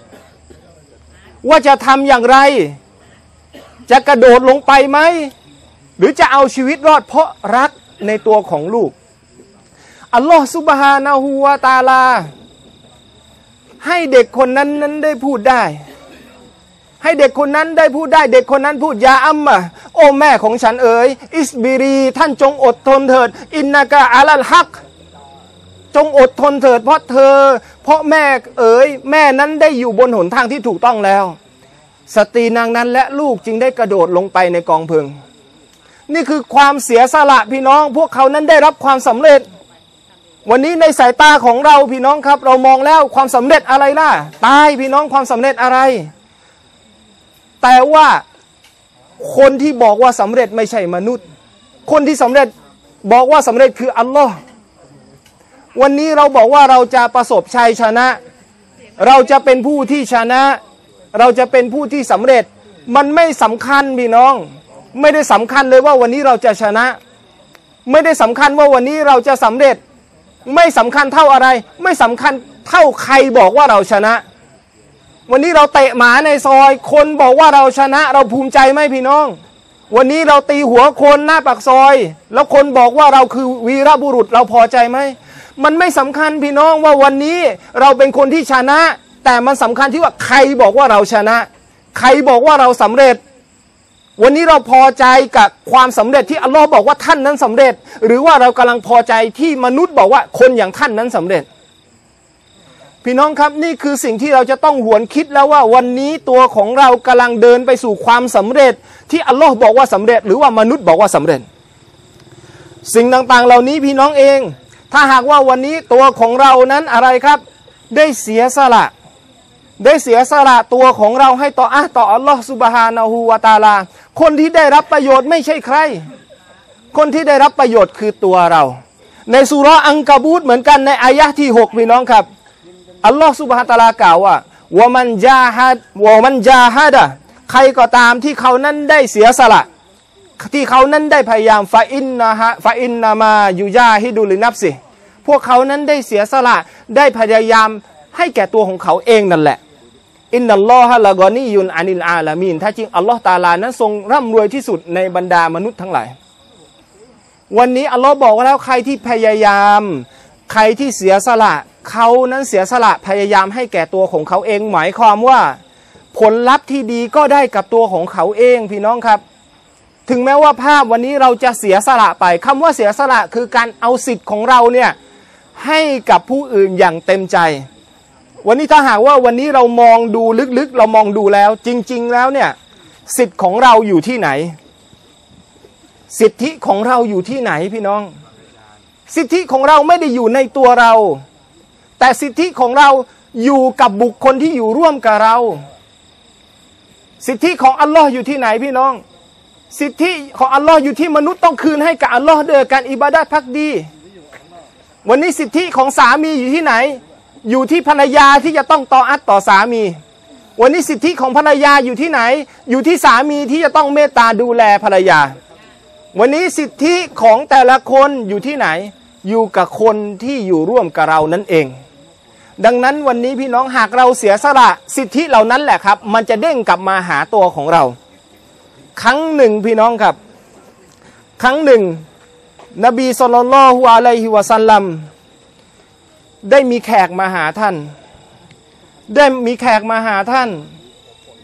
ว่าจะทำอย่างไรจะกระโดดลงไปไหมหรือจะเอาชีวิตรอดเพราะรักในตัวของลูกอัลลอฮฺซุบฮานะฮูวะตะอาลาให้เด็กคนนั้นได้พูดได้ให้เด็กคนนั้นได้พูดได้เด็กคนนั้นพูดยาอัมมะโอ้แม่ของฉันเอ๋ยอิสบิรีท่านจงอดทนเถิดอินนากะอาลัลฮักจงอดทนเถิดเพราะแม่เอ๋ยแม่นั้นได้อยู่บนหนทางที่ถูกต้องแล้วสตรีนางนั้นและลูกจึงได้กระโดดลงไปในกองเพลิงนี่คือความเสียสละพี่น้องพวกเขานั้นได้รับความสำเร็จวันนี้ในสายตาของเราพี่น้องครับเรามองแล้วความสำเร็จอะไรล่ะตายพี่น้องความสำเร็จอะไรแต่ว่าคนที่บอกว่าสำเร็จไม่ใช่มนุษย์คนที่สำเร็จบอกว่าสำเร็จคืออัลลอฮ์วันนี้เราบอกว่าเราจะประสบชัยชนะเราจะเป็นผู้ที่ชนะเราจะเป็นผู้ที่สำเร็จมันไม่สำคัญพี่น้องไม่ได้สำคัญเลยว่าวันนี้เราจะชนะไม่ได้สำคัญว่าวันนี้เราจะสำเร็จไม่สำคัญเท่าอะไรไม่สำคัญเท่าใครบอกว่าเราชนะวันนี้เราเตะหมาในซอยคนบอกว่าเราชนะเราภูมิใจไหมพี่น้องวันนี้เราตีหัวคนหน้าปากซอยแล้วคนบอกว่าเราคือวีรบุรุษเราพอใจไหมมันไม่สำคัญพี่น้องว่าวันนี้เราเป็นคนที่ชนะแต่มันสำคัญที่ว่าใครบอกว่าเราชนะใครบอกว่าเราสำเร็จวันนี้เราพอใจกับความสำเร็จที่อัลลอฮ์บอกว่าท่านนั้นสำเร็จหรือว่าเรากำลังพอใจที่มนุษย์บอกว่าคนอย่างท่านนั้นสำเร็จพี่น้องครับนี่คือสิ่งที่เราจะต้องหวนคิดแล้วว่าวันนี้ตัวของเรากำลังเดินไปสู่ความสำเร็จที่อัลลอฮ์บอกว่าสำเร็จหรือว่ามนุษย์บอกว่าสำเร็จสิ่งต่างๆเหล่านี้พี่น้องเองถ้าหากว่าวันนี้ตัวของเรานั้นอะไรครับได้เสียสละตัวของเราให้ต่ออัลลอฮ์ซุบฮานะฮูวะตะอาลาคนที่ได้รับประโยชน์ไม่ใช่ใครคนที่ได้รับประโยชน์คือตัวเราในซูเราะห์อังกะบูตเหมือนกันในอายะห์ที่6พี่น้องครับอัลลอฮ์ซุบฮานะฮูวะตะอาลากล่าวว่าวะมันจาฮัดะใครก็ตามที่เขานั้นได้เสียสละที่เขานั้นได้พยายามฟาอินนามายูยาฮิดุลินัฟซิพวกเขานั้นได้เสียสละได้พยายามให้แก่ตัวของเขาเองนั่นแหละอินนัลลอฮะละกอนียุนอานิลอาลามีนถ้าจริงอัลลอฮ์ตะอาลานั้นทรงร่ำรวยที่สุดในบรรดามนุษย์ทั้งหลายวันนี้อัลลอฮ์บอกว่าแล้วใครที่พยายามใครที่เสียสละเขานั้นเสียสละพยายามให้แก่ตัวของเขาเองหมายความว่าผลลัพธ์ที่ดีก็ได้กับตัวของเขาเองพี่น้องครับถึงแม้ว่าภาพวันนี้เราจะเสียสละไปคำว่าเสียสละคือการเอาสิทธิ์ของเราเนี่ยให้กับผู้อื่นอย่างเต็มใจวันนี้ถ้าหากว่าวันนี้เรามองดูลึกๆเรามองดูแล้วจริงๆแล้วเนี่ยสิทธิ์ของเราอยู่ที่ไหนสิทธิของเราอยู่ที่ไหนพี่น้องสิทธิของเราไม่ได้อยู่ในตัวเราแต่สิทธิของเราอยู่กับบุคคลที่อยู่ร่วมกับเราสิทธิของอัลลอฮ์อยู่ที่ไหนพี่น้องสิทธิของอัลลอฮ์อยู่ที่มนุษย์ต้องคืนให้กับอัลลอฮ์ด้วยการอิบาดะห์ภักดีวันนี้สิทธิของสามีอยู่ที่ไหนอยู่ที่ภรรยาที่จะต้องตออัตต่อสามีวันนี้สิทธิของภรรยาอยู่ที่ไหนอยู่ที่สามีที่จะต้องเมตตาดูแลภรรยาวันนี้สิทธิของแต่ละคนอยู่ที่ไหนอยู่กับคนที่อยู่ร่วมกับเรานั่นเองดังนั้นวันนี้พี่น้องหากเราเสียสละสิทธิเหล่านั้นแหละครับมันจะเด้งกลับมาหาตัวของเราครั้งหนึ่งพี่น้องครับครั้งหนึ่งนบีศ็อลลัลลอฮุอะลัยฮิวะซัลลัมได้มีแขกมาหาท่าน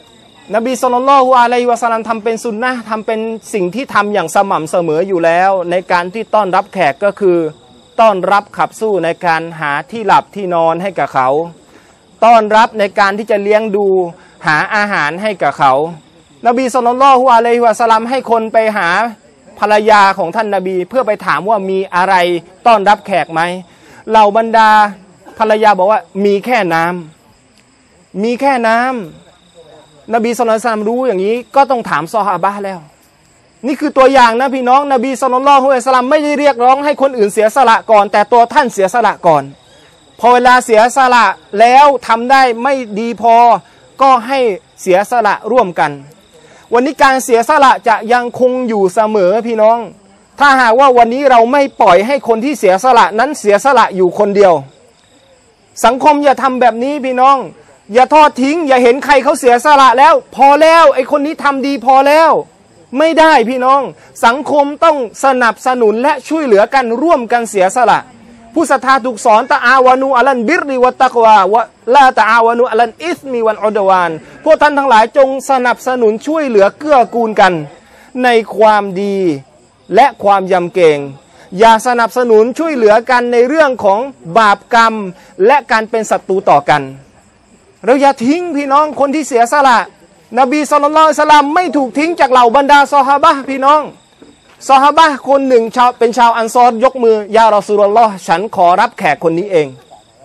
นบีศ็อลลัลลอฮุอะลัยฮิวะซัลลัมทำเป็นสุนนะห์ทำเป็นสิ่งที่ทำอย่างสม่ำเสมออยู่แล้วในการที่ต้อนรับแขกก็คือต้อนรับขับสู้ในการหาที่หลับที่นอนให้กับเขาต้อนรับในการที่จะเลี้ยงดูหาอาหารให้กับเขานบีศ็อลลัลลอฮุอะลัยฮิวะซัลลัมให้คนไปหาภรรยาของท่านนบีเพื่อไปถามว่ามีอะไรต้อนรับแขกไหมเหล่าบรรดาภรรยาบอกว่ามีแค่น้ำมีแค่น้ำนบีศ็อลลัลลอฮุอะลัยฮิวะซัลลัมรู้อย่างนี้ก็ต้องถามซอฮาบะห์แล้วนี่คือตัวอย่างนะพี่น้องนบีศ็อลลัลลอฮุอะลัยฮิวะซัลลัมไม่ได้เรียกร้องให้คนอื่นเสียสละก่อนแต่ตัวท่านเสียสละก่อนพอเวลาเสียสละแล้วทำได้ไม่ดีพอก็ให้เสียสละร่วมกันวันนี้การเสียสละจะยังคงอยู่เสมอพี่น้องถ้าหากว่าวันนี้เราไม่ปล่อยให้คนที่เสียสละนั้นเสียสละอยู่คนเดียวสังคมอย่าทำแบบนี้พี่น้องอย่าทอดทิ้งอย่าเห็นใครเขาเสียสละแล้วพอแล้วไอ้คนนี้ทำดีพอแล้วไม่ได้พี่น้องสังคมต้องสนับสนุนและช่วยเหลือกันร่วมกันเสียสละผู้ศรัทธาถูกสอนตะอาวานูอัลันบิรริวัตตักวาวะลาตะอาวานูอัลันอิสมีวันอุดวานพวกท่านทั้งหลายจงสนับสนุนช่วยเหลือเกื้อกูลกันในความดีและความยำเกรงอย่าสนับสนุนช่วยเหลือกันในเรื่องของบาปกรรมและการเป็นศัตรูต่อกันเราอย่าทิ้งพี่น้องคนที่เสียสละนบีศ็อลลัลลอฮุอะลัยฮิวะซัลลัมไม่ถูกทิ้งจากเหล่าบรรดาซอฮาบะห์พี่น้องซอฮาบะห์คนหนึ่งเป็นชาวอันซอรยกมือยารอซูลุลลอฮ์ฉันขอรับแขกคนนี้เอง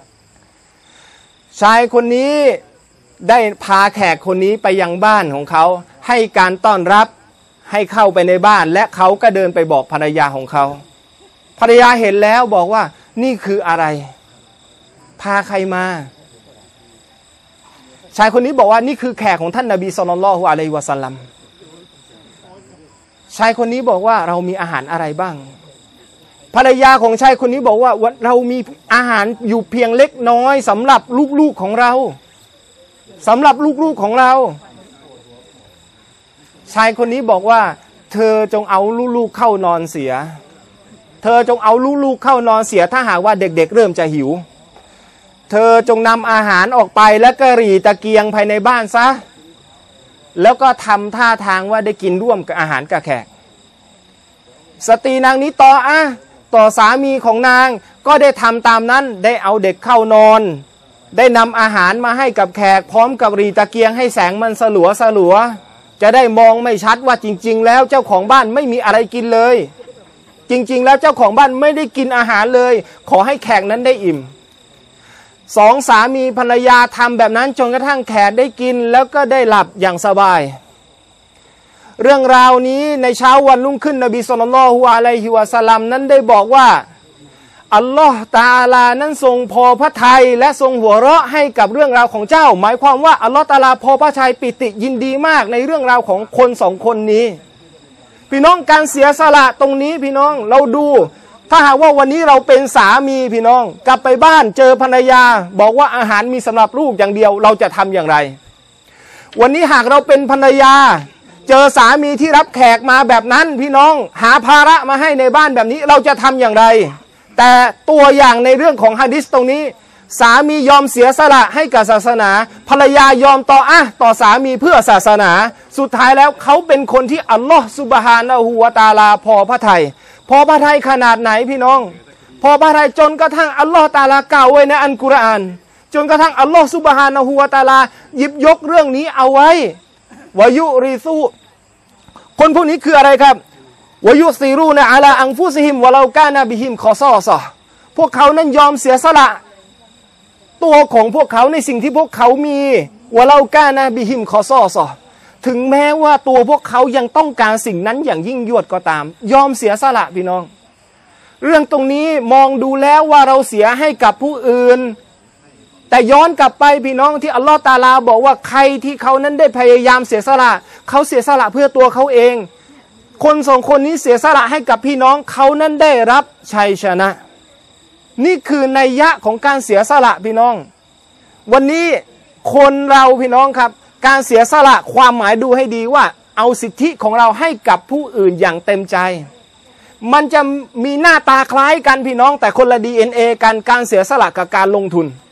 ชายคนนี้ได้พาแขกคนนี้ไปยังบ้านของเขาให้การต้อนรับให้เข้าไปในบ้านและเขาก็เดินไปบอกภรรยาของเขาภรรยาเห็นแล้วบอกว่านี่คืออะไรพาใครมาชายคนนี้บอกว่านี่คือแขกของท่านนบีศ็อลลัลลอฮุอะลัยฮิวะซัลลัมชายคนนี้บอกว่าเรามีอาหารอะไรบ้างภรรยาของชายคนนี้บอกว่าเรามีอาหารอยู่เพียงเล็กน้อยสำหรับลูกๆของเราสำหรับลูกๆของเราชายคนนี้บอกว่าเธอจงเอาลูกๆเข้านอนเสียเธอจงเอาลูกๆเข้านอนเสียถ้าหากว่าเด็กๆเริ่มจะหิวเธอจงนำอาหารออกไปแล้วก็หรี่ตะเกียงภายในบ้านซะแล้วก็ทำท่าทางว่าได้กินร่วมกับอาหารกับแขกสตรีนางนี้ต่อสามีของนางก็ได้ทำตามนั้นได้เอาเด็กเข้านอนได้นำอาหารมาให้กับแขกพร้อมกับหรี่ตะเกียงให้แสงมันสลัวจะได้มองไม่ชัดว่าจริงๆแล้วเจ้าของบ้านไม่มีอะไรกินเลยจริงๆแล้วเจ้าของบ้านไม่ได้กินอาหารเลยขอให้แขกนั้นได้อิ่มสองสามีภรรยาทำแบบนั้นจนกระทั่งแขกได้กินแล้วก็ได้หลับอย่างสบายเรื่องราวนี้ในเช้าวันรุ่งขึ้นนบีศ็อลลัลลอฮุอะลัยฮิวะซัลลัมนั้นได้บอกว่าอัลลอฮ์ตะอาลานั้นทรงพอพระทัยและทรงหัวเราะให้กับเรื่องราวของเจ้าหมายความว่าอัลลอฮ์ตะอาลาพอพระทัยปิติยินดีมากในเรื่องราวของคนสองคนนี้พี่น้องการเสียสละตรงนี้พี่น้องเราดูถ้าหากว่าวันนี้เราเป็นสามีพี่น้องกลับไปบ้านเจอภรรยาบอกว่าอาหารมีสำหรับลูกอย่างเดียวเราจะทำอย่างไรวันนี้หากเราเป็นภรรยาเจอสามีที่รับแขกมาแบบนั้นพี่น้องหาภาระมาให้ในบ้านแบบนี้เราจะทำอย่างไรแต่ตัวอย่างในเรื่องของหะดีษตรงนี้สามียอมเสียสละให้กับศาสนาภรรยายอมต่อสามีเพื่อศาสนาสุดท้ายแล้วเขาเป็นคนที่อัลลอฮฺซุบฮานะฮูวะตะอาลาพอพระทัยพอพระทัยขนาดไหนพี่น้องพอพระทัยจนกระทั่งอัลลอฮฺตะอาลากล่าวไว้ในอัลกุรอานจนกระทั่งอัลลอฮฺซุบฮานะฮูวะตะอาลาหยิบยกเรื่องนี้เอาไว้วายุริซูคนพวกนี้คืออะไรครับวายุซีรูนะอะลาอังฟุซิฮิมวะลากานะบิฮิมคอซอซะพวกเขานั้นยอมเสียสละตัวของพวกเขาในสิ่งที่พวกเขามีวะลากานะบิฮิมคอซอซะถึงแม้ว่าตัวพวกเขายังต้องการสิ่งนั้นอย่างยิ่งยวดก็ตามยอมเสียสละพี่น้องเรื่องตรงนี้มองดูแล้วว่าเราเสียให้กับผู้อื่นแต่ย้อนกลับไปพี่น้องที่อัลลอฮฺตะอาลาบอกว่าใครที่เขานั้นได้พยายามเสียสละเขาเสียสละเพื่อตัวเขาเองคนสองคนนี้เสียสละให้กับพี่น้องเขานั้นได้รับชัยชนะนี่คือนัยยะของการเสียสละพี่น้องวันนี้คนเราพี่น้องครับการเสียสละความหมายดูให้ดีว่าเอาสิทธิของเราให้กับผู้อื่นอย่างเต็มใจมันจะมีหน้าตาคล้ายกันพี่น้องแต่คนละ DNA กันการเสียสละกับการลงทุน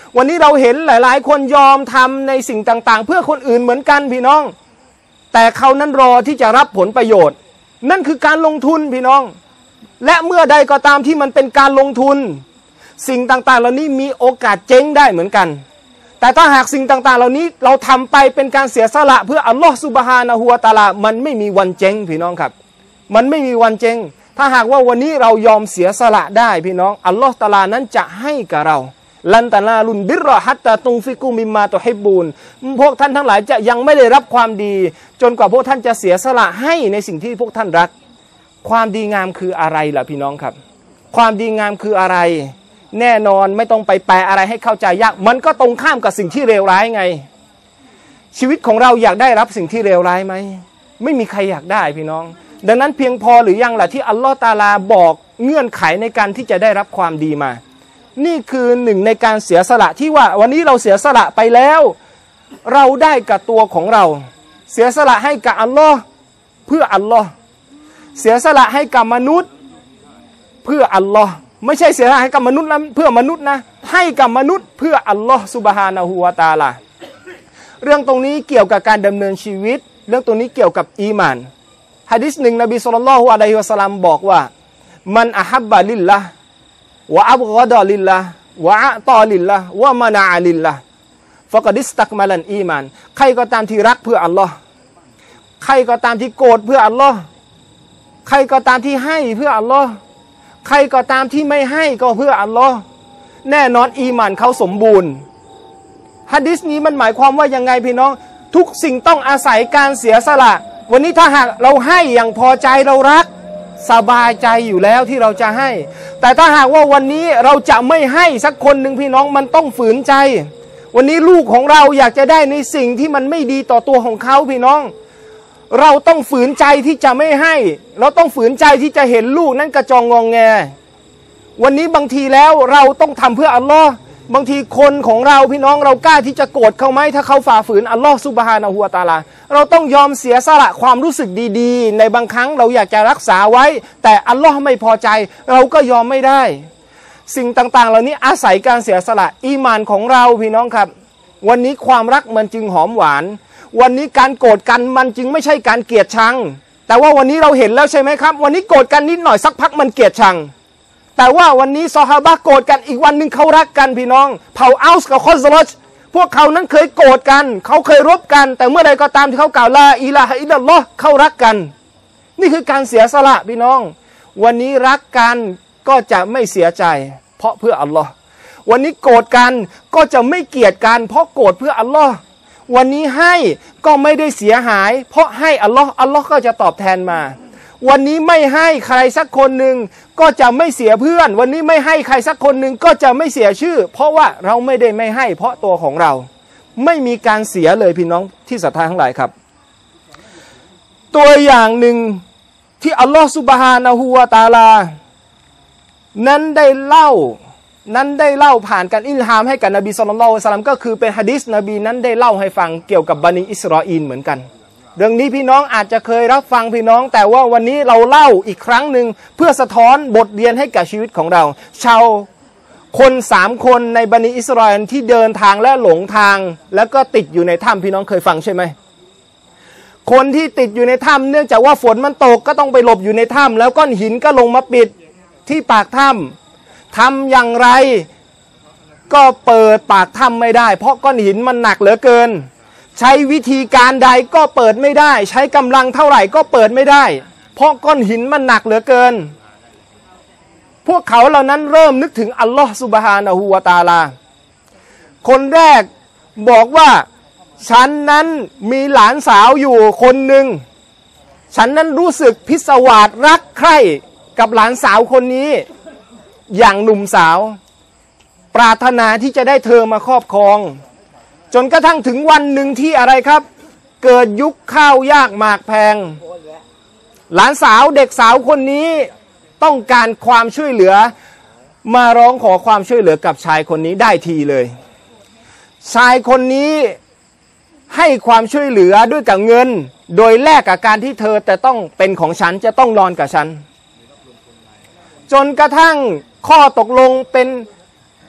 วันนี้เราเห็นหลายๆคนยอมทำในสิ่งต่างๆเพื่อคนอื่นเหมือนกันพี่น้องแต่เขานั้นรอที่จะรับผลประโยชน์นั่นคือการลงทุนพี่น้องและเมื่อใดก็ตามที่มันเป็นการลงทุนสิ่งต่างๆเหล่านี้มีโอกาสเจ๊งได้เหมือนกันแต่ถ้าหากสิ่งต่างๆเหล่านี้เราทำไปเป็นการเสียสละเพื่ออัลลอฮฺซุบฮานะฮูวะตะอาลามันไม่มีวันเจ๊งพี่น้องครับมันไม่มีวันเจ๊งถ้าหากว่าวันนี้เรายอมเสียสละได้พี่น้องอัลลอฮฺตะอาลานั้นจะให้กับเราลันตานาลุนบิรรอฮัตตาตุงฟิกุมิมมาตุฮิบบูนพวกท่านทั้งหลายจะยังไม่ได้รับความดีจนกว่าพวกท่านจะเสียสละให้ในสิ่งที่พวกท่านรักความดีงามคืออะไรล่ะพี่น้องครับความดีงามคืออะไรแน่นอนไม่ต้องไปแปลอะไรให้เข้าใจยากมันก็ตรงข้ามกับสิ่งที่เลวร้ายไงชีวิตของเราอยากได้รับสิ่งที่เลวร้ายไหมไม่มีใครอยากได้พี่น้องดังนั้นเพียงพอหรือยังล่ะที่อัลลอฮฺตะอาลาบอกเงื่อนไขในการที่จะได้รับความดีมานี่คือหนึ่งในการเสียสละที่ว่าวันนี้เราเสียสละไปแล้วเราได้กับตัวของเราเสียสละให้กับอัลลอฮ์เพื่ออัลลอฮ์เสียสละให้กับมนุษย์เพื่ออัลลอฮ์ไม่ใช่เสียสละให้กับมนุษย์นะเพื่อมนุษย์นะให้กับมนุษย์เพื่ออัลลอฮ์ซุบฮานะฮูวะตะอาลาเรื่องตรงนี้เกี่ยวกับการดำเนินชีวิตเรื่องตรงนี้เกี่ยวกับอีหม่านหะดีษหนึ่งนบีศ็อลลัลลอฮุอะลัยฮิวะซัลลัมบอกว่ามันอะฮับบะลิลลาห์วะอับฆอฎอลิลลาห์วะอะตอลิลลาห์วะมะนะอะลิลลาห์ฟะกอดิสตักมัลันอีมานใครก็ตามที่รักเพื่ออัลลอฮ์ใครก็ตามที่โกรธเพื่ออัลลอฮ์ใครก็ตามที่ให้เพื่ออัลลอฮ์ใครก็ตามที่ไม่ให้ก็เพื่ออัลลอฮ์แน่นอนอีหม่านเขาสมบูรณ์หะดีษนี้มันหมายความว่ายังไงพี่น้องทุกสิ่งต้องอาศัยการเสียสละวันนี้ถ้าหากเราให้อย่างพอใจเรารักสบายใจอยู่แล้วที่เราจะให้แต่ถ้าหากว่าวันนี้เราจะไม่ให้สักคนหนึ่งพี่น้องมันต้องฝืนใจวันนี้ลูกของเราอยากจะได้ในสิ่งที่มันไม่ดีต่อตัวของเขาพี่น้องเราต้องฝืนใจที่จะไม่ให้เราต้องฝืนใจที่จะเห็นลูกนั้นกระจองงองแงวันนี้บางทีแล้วเราต้องทำเพื่ออัลลอฮ์บางทีคนของเราพี่น้องเรากล้าที่จะโกรธเขาไหมถ้าเขาฝ่าฝืนอัลลอฮ์ซุบฮานะฮูวะตะอาลาเราต้องยอมเสียสละความรู้สึกดีๆในบางครั้งเราอยากจะรักษาไว้แต่อัลลอฮ์ไม่พอใจเราก็ยอมไม่ได้สิ่งต่างๆเหล่านี้อาศัยการเสียสละอีหม่านของเราพี่น้องครับวันนี้ความรักมันจึงหอมหวานวันนี้การโกรธกันมันจึงไม่ใช่การเกลียดชังแต่ว่าวันนี้เราเห็นแล้วใช่ไหมครับวันนี้โกรธกันนิดหน่อยสักพักมันเกลียดชังแต่ว่าวันนี้ซอฮาบะห์โกรธกันอีกวันหนึ่งเขารักกันพี่น้องเผ่าอัลส์กับคอซรอจพวกเขานั้นเคยโกรธกันเขาเคยรบกันแต่เมื่อใดก็ตามที่เขากล่าวลาอิลาฮะอิลลัลลอฮ์เขารักกันนี่คือการเสียสละพี่น้องวันนี้รักกันก็จะไม่เสียใจเพราะเพื่ออัลลอฮ์วันนี้โกรธกันก็จะไม่เกลียดกันเพราะโกรธเพื่ออัลลอฮ์วันนี้ให้ก็ไม่ได้เสียหายเพราะให้อัลลอฮ์อัลลอฮ์ก็จะตอบแทนมาวันนี้ไม่ให้ใครสักคนหนึ่งก็จะไม่เสียเพื่อนวันนี้ไม่ให้ใครสักคนหนึ่งก็จะไม่เสียชื่อเพราะว่าเราไม่ได้ไม่ให้เพราะตัวของเราไม่มีการเสียเลยพี่น้องที่ศรัทธาทั้งหลายครับตัวอย่างหนึ่งที่อัลลอฮฺซุบฮานะฮูวะตะอาลานั้นได้เล่าผ่านการอิลฮามให้กับนบีศ็อลลัลลอฮุอะลัยฮิวะซัลลัมก็คือเป็นหะดีษนบีนั้นได้เล่าให้ฟังเกี่ยวกับบันิอิสราอีลเหมือนกันเรื่องนี้พี่น้องอาจจะเคยรับฟังพี่น้องแต่ว่าวันนี้เราเล่าอีกครั้งหนึ่งเพื่อสะท้อนบทเรียนให้กับชีวิตของเราชาวคน3 คนในบันิอิสราเอลที่เดินทางและหลงทางแล้วก็ติดอยู่ในถ้ำพี่น้องเคยฟังใช่ไหมคนที่ติดอยู่ในถ้ำเนื่องจากว่าฝนมันตกก็ต้องไปหลบอยู่ในถ้ำแล้วก้อนหินก็ลงมาปิดที่ปากถ้ำทำอย่างไรก็เปิดปากถ้ำไม่ได้เพราะก้อนหินมันหนักเหลือเกินใช้วิธีการใดก็เปิดไม่ได้ใช้กำลังเท่าไหร่ก็เปิดไม่ได้เพราะก้อนหินมันหนักเหลือเกินพวกเขาเหล่านั้นเริ่มนึกถึงอัลลอฮฺซุบฮานะฮูวะตะอาลาคนแรกบอกว่าฉันนั้นมีหลานสาวอยู่คนหนึ่งฉันนั้นรู้สึกพิศวาสรักใคร่กับหลานสาวคนนี้อย่างหนุ่มสาวปรารถนาที่จะได้เธอมาครอบครองจนกระทั่งถึงวันหนึ่งที่อะไรครับเกิดยุคข้าวยากหมากแพงหลานสาวเด็กสาวคนนี้ต้องการความช่วยเหลือมาร้องขอความช่วยเหลือกับชายคนนี้ได้ทีเลยชายคนนี้ให้ความช่วยเหลือด้วยกับเงินโดยแลกกับการที่เธอแต่ต้องเป็นของฉันจะต้องนอนกับฉันจนกระทั่งข้อตกลงเป็น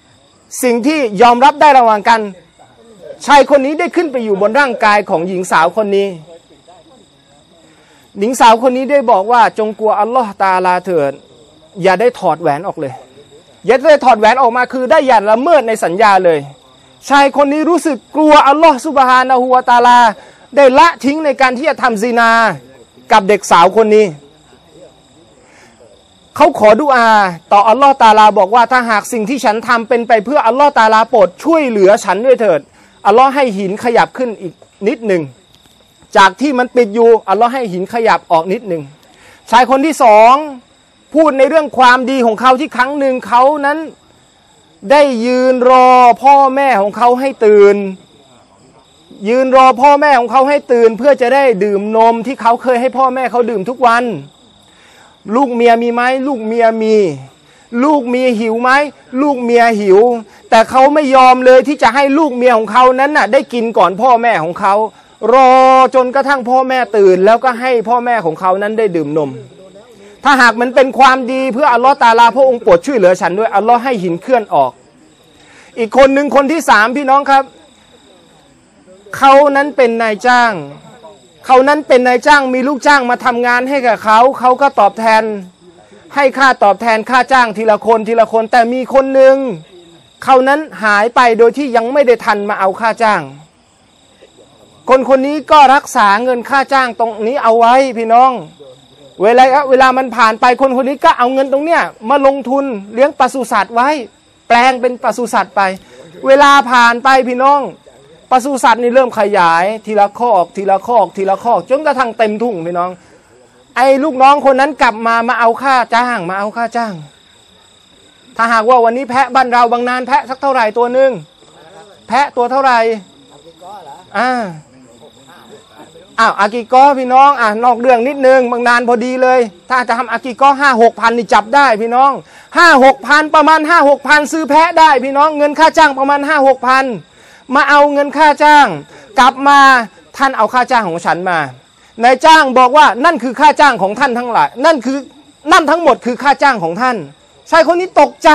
สิ่งที่ยอมรับได้ระหว่างกันชายคนนี้ได้ขึ้นไปอยู่บนร่างกายของหญิงสาวคนนี้หญิงสาวคนนี้ได้บอกว่าจงกลัวอัลลอฮ์ตะอาลาเถิดอย่าได้ถอดแหวนออกเลยอย่าได้ถอดแหวนออกมาคือได้อย่าละเมิดในสัญญาเลยชายคนนี้รู้สึกกลัวอัลลอฮ์ซุบฮานะฮูวะตะอาลาได้ละทิ้งในการที่จะทำซินากับเด็กสาวคนนี้เขาขอดุอาต่ออัลลอฮ์ตะอาลาบอกว่าถ้าหากสิ่งที่ฉันทำเป็นไปเพื่ออัลลอฮ์ตะอาลาโปรดช่วยเหลือฉันด้วยเถิดอัลลอฮ์ให้หินขยับขึ้นอีกนิดหนึ่งจากที่มันปิดอยู่อัลลอฮ์ให้หินขยับออกนิดหนึ่งชายคนที่สองพูดในเรื่องความดีของเขาที่ครั้งหนึ่งเขานั้นได้ยืนรอพ่อแม่ของเขาให้ตื่นยืนรอพ่อแม่ของเขาให้ตื่นเพื่อจะได้ดื่มนมที่เขาเคยให้พ่อแม่เขาดื่มทุกวันลูกเมียมีไหมลูกเมียมีลูกเมียหิวไหมลูกเมียหิวแต่เขาไม่ยอมเลยที่จะให้ลูกเมียของเขานั้นน่ะได้กินก่อนพ่อแม่ของเขารอจนกระทั่งพ่อแม่ตื่นแล้วก็ให้พ่อแม่ของเขานั้นได้ดื่มนมถ้าหากมันเป็นความดีเพื่ออัลลอฮ์ตะอาลาพระองค์โปรดช่วยเหลือฉันด้วยอัลลอฮ์ให้หินเคลื่อนออกอีกคนหนึ่งคนที่สามพี่น้องครับเขานั้นเป็นนายจ้างเขานั้นเป็นนายจ้างมีลูกจ้างมาทำงานให้กับเขาเขาก็ตอบแทนให้ค่าตอบแทนค่าจ้างทีละคนทีละคนแต่มีคนหนึ่งเขานั้นหายไปโดยที่ยังไม่ได้ทันมาเอาค่าจ้างคนคนนี้ก็รักษาเงินค่าจ้างตรงนี้เอาไว้พี่น้องเวลามันผ่านไปคนคนนี้ก็เอาเงินตรงเนี้ยมาลงทุนเลี้ยงปศุสัตว์ไว้แปลงเป็นปศุสัตว์ไปเวลาผ่านไปพี่น้องปศุสัตว์นี่เริ่มขยายทีละคอกทีละคอกทีละคอกจนกระทั่งเต็มทุ่งพี่น้องไอ้ลูกน้องคนนั้นกลับมาเอาค่าจ้างมาเอาค่าจ้างถ้าหากว่าวันนี้แพะบ้านเราบางนานแพะสักเท่าไหร่ตัวหนึ่งแพะตัวเท่าไหร่อากิโกพี่น้องนอกเรื่องนิดนึงบางนานพอดีเลยถ้าจะทำอากิโก5-6 พันนี่จับได้พี่น้อง5-6 พันประมาณ5-6 พันซื้อแพะได้พี่น้องเงินค่าจ้างประมาณ5-6 พันมาเอาเงินค่าจ้างกลับมาท่านเอาค่าจ้างของฉันมานายจ้างบอกว่านั่นคือค่าจ้างของท่านทั้งหลายนั่นทั้งหมดคือค่าจ้างของท่านชายคนนี้ตกใจ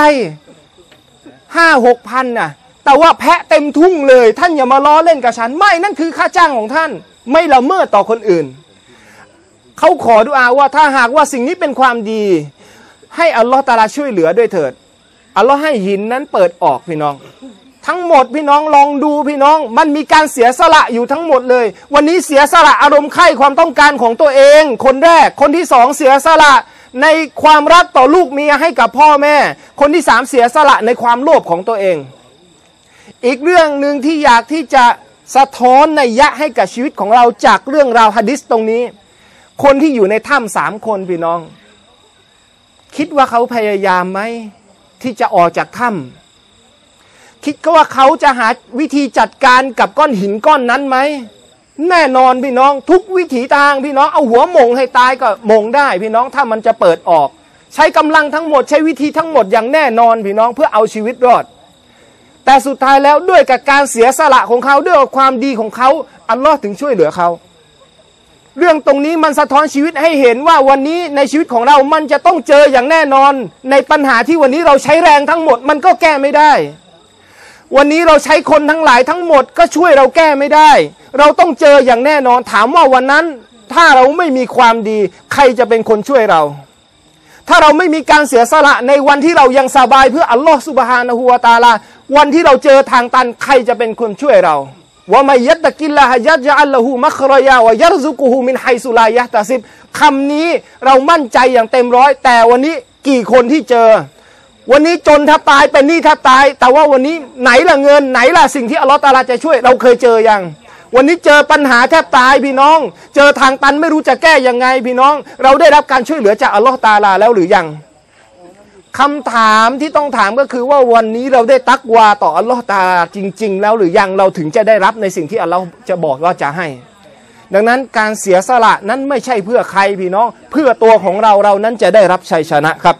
5-6 พันน่ะแต่ว่าแพะเต็มทุ่งเลยท่านอย่ามาล้อเล่นกับฉันไม่นั่นคือค่าจ้างของท่านไม่ละเมิดต่อคนอื่นเขาขอดุอาว่าถ้าหากว่าสิ่งนี้เป็นความดีให้อัลลอฮฺตะอาลาช่วยเหลือด้วยเถิดอัลลอฮฺให้หินนั้นเปิดออกพี่น้องทั้งหมดพี่น้องลองดูพี่น้องมันมีการเสียสละอยู่ทั้งหมดเลยวันนี้เสียสละอารมณ์ใคร่ความต้องการของตัวเองคนแรกคนที่สองเสียสละในความรักต่อลูกเมียให้กับพ่อแม่คนที่สามเสียสละในความโลภของตัวเองอีกเรื่องหนึ่งที่อยากที่จะสะท้อนนัยยะให้กับชีวิตของเราจากเรื่องราวหะดีษตรงนี้คนที่อยู่ในถ้ำ3 คนพี่น้องคิดว่าเขาพยายามไหมที่จะออกจากถ้ำคิดว่าเขาจะหาวิธีจัดการกับก้อนหินก้อนนั้นไหมแน่นอนพี่น้องทุกวิถีทางพี่น้องเอาหัวหม่งให้ตายก็หม่งได้พี่น้องถ้ามันจะเปิดออกใช้กำลังทั้งหมดใช้วิธีทั้งหมดอย่างแน่นอนพี่น้องเพื่อเอาชีวิตรอดแต่สุดท้ายแล้วด้วยกับการเสียสละของเขาด้วยความดีของเขาอัลลอฮ์ถึงช่วยเหลือเขาเรื่องตรงนี้มันสะท้อนชีวิตให้เห็นว่าวันนี้ในชีวิตของเรามันจะต้องเจออย่างแน่นอนในปัญหาที่วันนี้เราใช้แรงทั้งหมดมันก็แก้ไม่ได้วันนี้เราใช้คนทั้งหลายทั้งหมดก็ช่วยเราแก้ไม่ได้เราต้องเจออย่างแน่นอนถามว่าวันนั้นถ้าเราไม่มีความดีใครจะเป็นคนช่วยเราถ้าเราไม่มีการเสียสละในวันที่เรายังสบายเพื่ออัลลอฮฺซุบฮานะฮูวะตะอาลาวันที่เราเจอทางตันใครจะเป็นคนช่วยเราว่ามัยยัตตะกิลลาฮะยัจอัลละฮูมัครยาวะยัรซุกุฮูมินไฮซุลายะตะซิบคำนี้เรามั่นใจอย่างเต็มร้อยแต่วันนี้กี่คนที่เจอวันนี้จนแทบตายเป็นหนี้แทบตายแต่ว่าวันนี้ไหนล่ะเงินไหนล่ะสิ่งที่อัลลอฮฺตะอาลาจะช่วยเราเคยเจอยังวันนี้เจอปัญหาแทบตายพี่น้องเจอทางตันไม่รู้จะแก้ยังไงพี่น้องเราได้รับการช่วยเหลือจากอัลลอฮฺตะอาลาแล้วหรือยังคำถามที่ต้องถามก็คือว่าวันนี้เราได้ตักวาต่ออัลลอฮฺตะอาลาจริงๆแล้วหรือยังเราถึงจะได้รับในสิ่งที่อัลลอฮฺจะบอกว่าจะให้ดังนั้นการเสียสละนั้นไม่ใช่เพื่อใครพี่น้องเพื่อตัวของเรานั้นจะได้รับชัยชนะครับ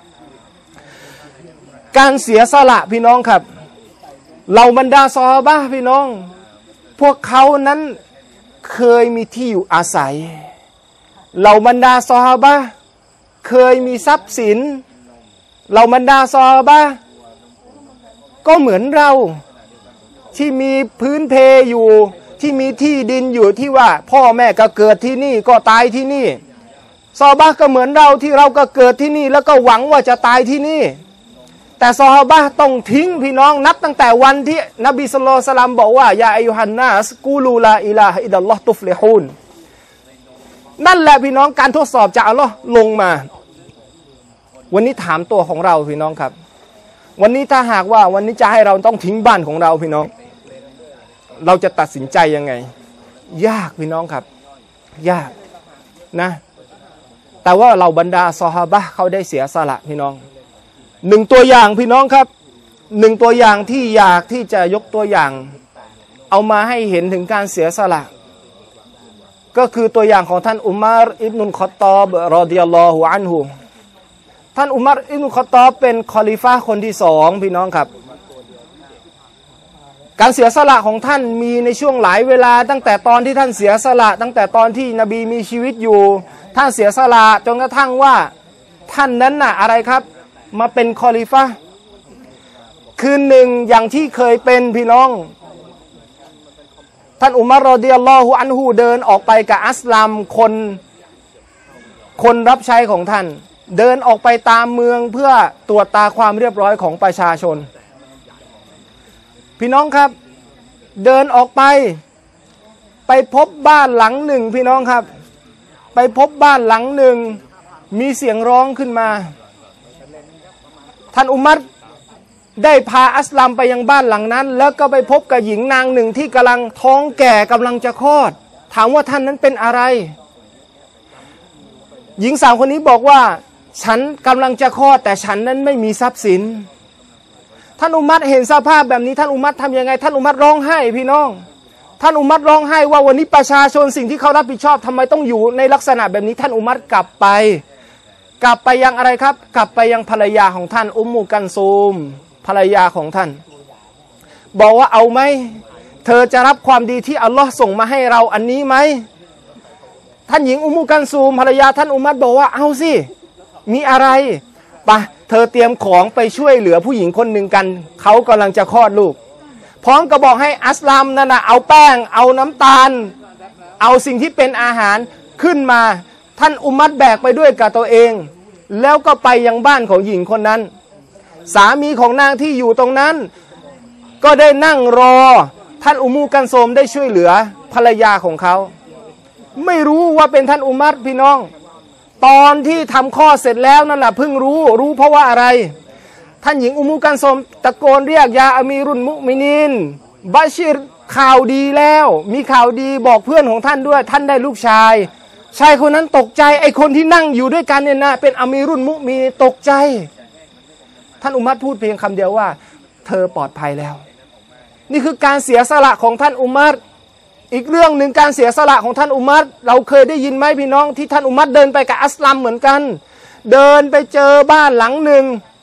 การเสียสละพี่น้องครับเหล่าบรรดาซอฮาบะห์พี่น้องพวกเขานั้นเคยมีที่อยู่อาศัยเหล่าบรรดาซอฮาบะห์เคยมีทรัพย์สินเหล่าบรรดาซอฮาบะห์ก็เหมือนเราที่มีพื้นเพอยู่ที่มีที่ดินอยู่ที่ว่าพ่อแม่ก็เกิดที่นี่ก็ตายที่นี่ซอฮาบะห์ก็เหมือนเราที่เราก็เกิดที่นี่แล้วก็หวังว่าจะตายที่นี่แต่ซอฮาบะห์ต้องทิ้งพี่น้องนับตั้งแต่วันที่นบีศ็อลลัลลอฮุอะลัยฮิวะซัลลัมบอกว่ายาอัยยูฮันนัสกูลูลาอิลาฮะอิลลัลลอฮ์ตุฟลิฮูนนั่นแหละพี่น้องการทดสอบจากอัลลอฮ์ลงมาวันนี้ถามตัวของเราพี่น้องครับวันนี้ถ้าหากว่าวันนี้จะให้เราต้องทิ้งบ้านของเราพี่น้องเราจะตัดสินใจยังไงยากพี่น้องครับยากนะแต่ว่าเราบรรดาซอฮาบะห์เขาได้เสียสละพี่น้องหนึ่งตัวอย่างพี่น้องครับหนึ่งตัวอย่างที่อยากที่จะยกตัวอย่างเอามาให้เห็นถึงการเสียสละก็คือตัวอย่างของท่านอุมัรอิบนุลค็อฏฏอบรอฎิยัลลอฮุอันฮุท่านอุมัรอิบนุลค็อฏฏอบเป็นคอลิฟะห์คนที่สองพี่น้องครับการเสียสละของท่านมีในช่วงหลายเวลาตั้งแต่ตอนที่ท่านเสียสละตั้งแต่ตอนที่นบีมีชีวิตอยู่ท่านเสียสละจนกระทั่งว่าท่านนั้นน่ะอะไรครับมาเป็นคอลิฟะห์คืนหนึ่งอย่างที่เคยเป็นพี่น้องท่านอุมัรรอฎิยัลลอฮุอันฮุเดินออกไปกับอัสลัมคนรับใช้ของท่านเดินออกไปตามเมืองเพื่อตรวจตาความเรียบร้อยของประชาชนพี่น้องครับเดินออกไปพบบ้านหลังหนึ่งพี่น้องครับไปพบบ้านหลังหนึ่งมีเสียงร้องขึ้นมาท่านอุมัรได้พาอัสลัมไปยังบ้านหลังนั้นแล้วก็ไปพบกับหญิงนางหนึ่งที่กำลังท้องแก่กำลังจะคลอดถามว่าท่านนั้นเป็นอะไรหญิงสาวคนนี้บอกว่าฉันกำลังจะคลอดแต่ฉันนั้นไม่มีทรัพย์สินท่านอุมัรเห็นสภาพแบบนี้ท่านอุมัรทำยังไงท่านอุมัรร้องไห้พี่น้องท่านอุมัรร้องไห้ว่าวันนี้ประชาชนสิ่งที่เขารับผิดชอบทำไมต้องอยู่ในลักษณะแบบนี้ท่านอุมัรกลับไปยังอะไรครับกลับไปยังภรรยาของท่านอุมมุกันซูมภรรยาของท่านบอกว่าเอาไหมเธอจะรับความดีที่อัลลอฮ์ส่งมาให้เราอันนี้ไหมท่านหญิงอุมมุกันซูมภรรยาท่านอุมัรบอกว่าเอาสิมีอะไรไปเธอเตรียมของไปช่วยเหลือผู้หญิงคนหนึ่งกันเขากำลังจะคลอดลูกพร้อมกับบอกให้อัสลัมนั่นนะเอาแป้งเอาน้ำตาลเอาสิ่งที่เป็นอาหารขึ้นมาท่านอุมัรแบกไปด้วยกับตัวเองแล้วก็ไปยังบ้านของหญิงคนนั้นสามีของนางที่อยู่ตรงนั้นก็ได้นั่งรอท่านอุมูกันโซมได้ช่วยเหลือภรรยาของเขาไม่รู้ว่าเป็นท่านอุมัรพี่น้องตอนที่ทำข้อเสร็จแล้วนั่นแหละเพิ่งรู้เพราะว่าอะไรท่านหญิงอุมูกันโซมตะโกนเรียกยาอามีรุนมุมินินบาชิรข่าวดีแล้วมีข่าวดีบอกเพื่อนของท่านด้วยท่านได้ลูกชายคนนั้นตกใจไอคนที่นั่งอยู่ด้วยกันเนี่ยนะเป็นอามีรุนมุมินีนตกใจท่านอุมัรพูดเพียงคำเดียวว่าเธอปลอดภัยแล้วนี่คือการเสียสละของท่านอุมัรอีกเรื่องหนึ่งการเสียสละของท่านอุมัรเราเคยได้ยินไหมพี่น้องที่ท่านอุมัรเดินไปกับอัสลัมเหมือนกันเดินไปเจอบ้านหลังหนึ่ง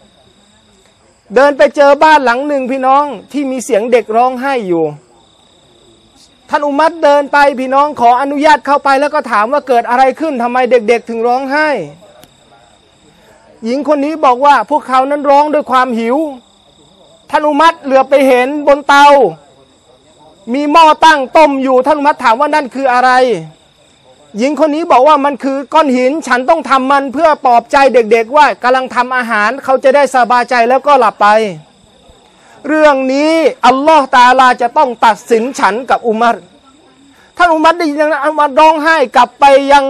พี่น้องที่มีเสียงเด็กร้องไห้อยู่ท่านอุมัรเดินไปพี่น้องขออนุญาตเข้าไปแล้วก็ถามว่าเกิดอะไรขึ้นทำไมเด็กๆถึงร้องไห้หญิงคนนี้บอกว่าพวกเขานั้นร้องด้วยความหิวท่านอุมัรเหลือไปเห็นบนเตามีหม้อตั้งต้มอยู่ท่านอุมัรถามว่านั่นคืออะไรหญิงคนนี้บอกว่ามันคือก้อนหินฉันต้องทำมันเพื่อปลอบใจเด็กๆว่ากำลังทำอาหารเขาจะได้สบายใจแล้วก็หลับไปเรื่องนี้อัลลอฮ์ตะอาลาจะต้องตัดสินฉันกับอุมัรท่านอุมัรได้ยินอย่างนั้นอุมัรร้องไห้กลับไปยัง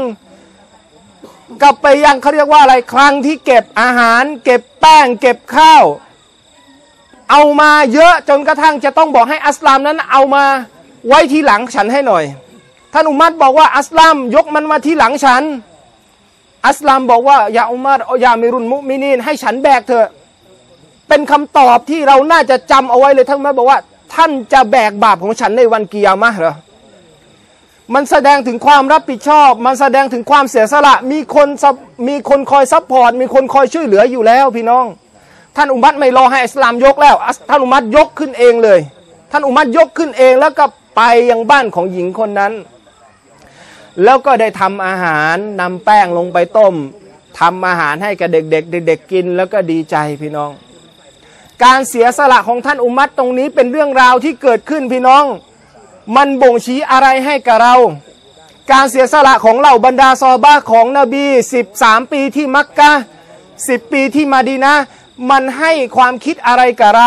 เขาเรียกว่าอะไรคลังที่เก็บอาหารเก็บแป้งเก็บข้าวเอามาเยอะจนกระทั่งจะต้องบอกให้อัสลัมนั้นเอามาไว้ที่หลังฉันให้หน่อยท่านอุมัรบอกว่าอัสลัมยกมันมาที่หลังฉันอัสลัมบอกว่าอย่าอุมัรอย่ามิรุนมุมินีนให้ฉันแบกเถอะเป็นคำตอบที่เราน่าจะจำเอาไว้เลยท่านอุมัรบอกว่าท่านจะแบกบาปของฉันในวันกิยามะห์เหรอมันแสดงถึงความรับผิดชอบมันแสดงถึงความเสียสละมีคนคอยซัพพอร์ตมีคนคอยช่วยเหลืออยู่แล้วพี่น้องท่านอุมัรไม่รอให้อิสลามยกแล้วท่านอุมัรยกขึ้นเองเลยท่านอุมัรยกขึ้นเองแล้วก็ไปยังบ้านของหญิงคนนั้นแล้วก็ได้ทำอาหารนำแป้งลงไปต้มทำอาหารให้กับเด็กๆกินแล้วก็ดีใจพี่น้องการเสียสละของท่านอุมัตตรงนี้เป็นเรื่องราวที่เกิดขึ้นพี่น้องมันบ่งชี้อะไรให้กับเราการเสียสละของเหล่าบรรดาซอฮาบะห์ของนบี13ปีที่มักกะฮ์10ปีที่มะดีนะห์มันให้ความคิดอะไรกับเรา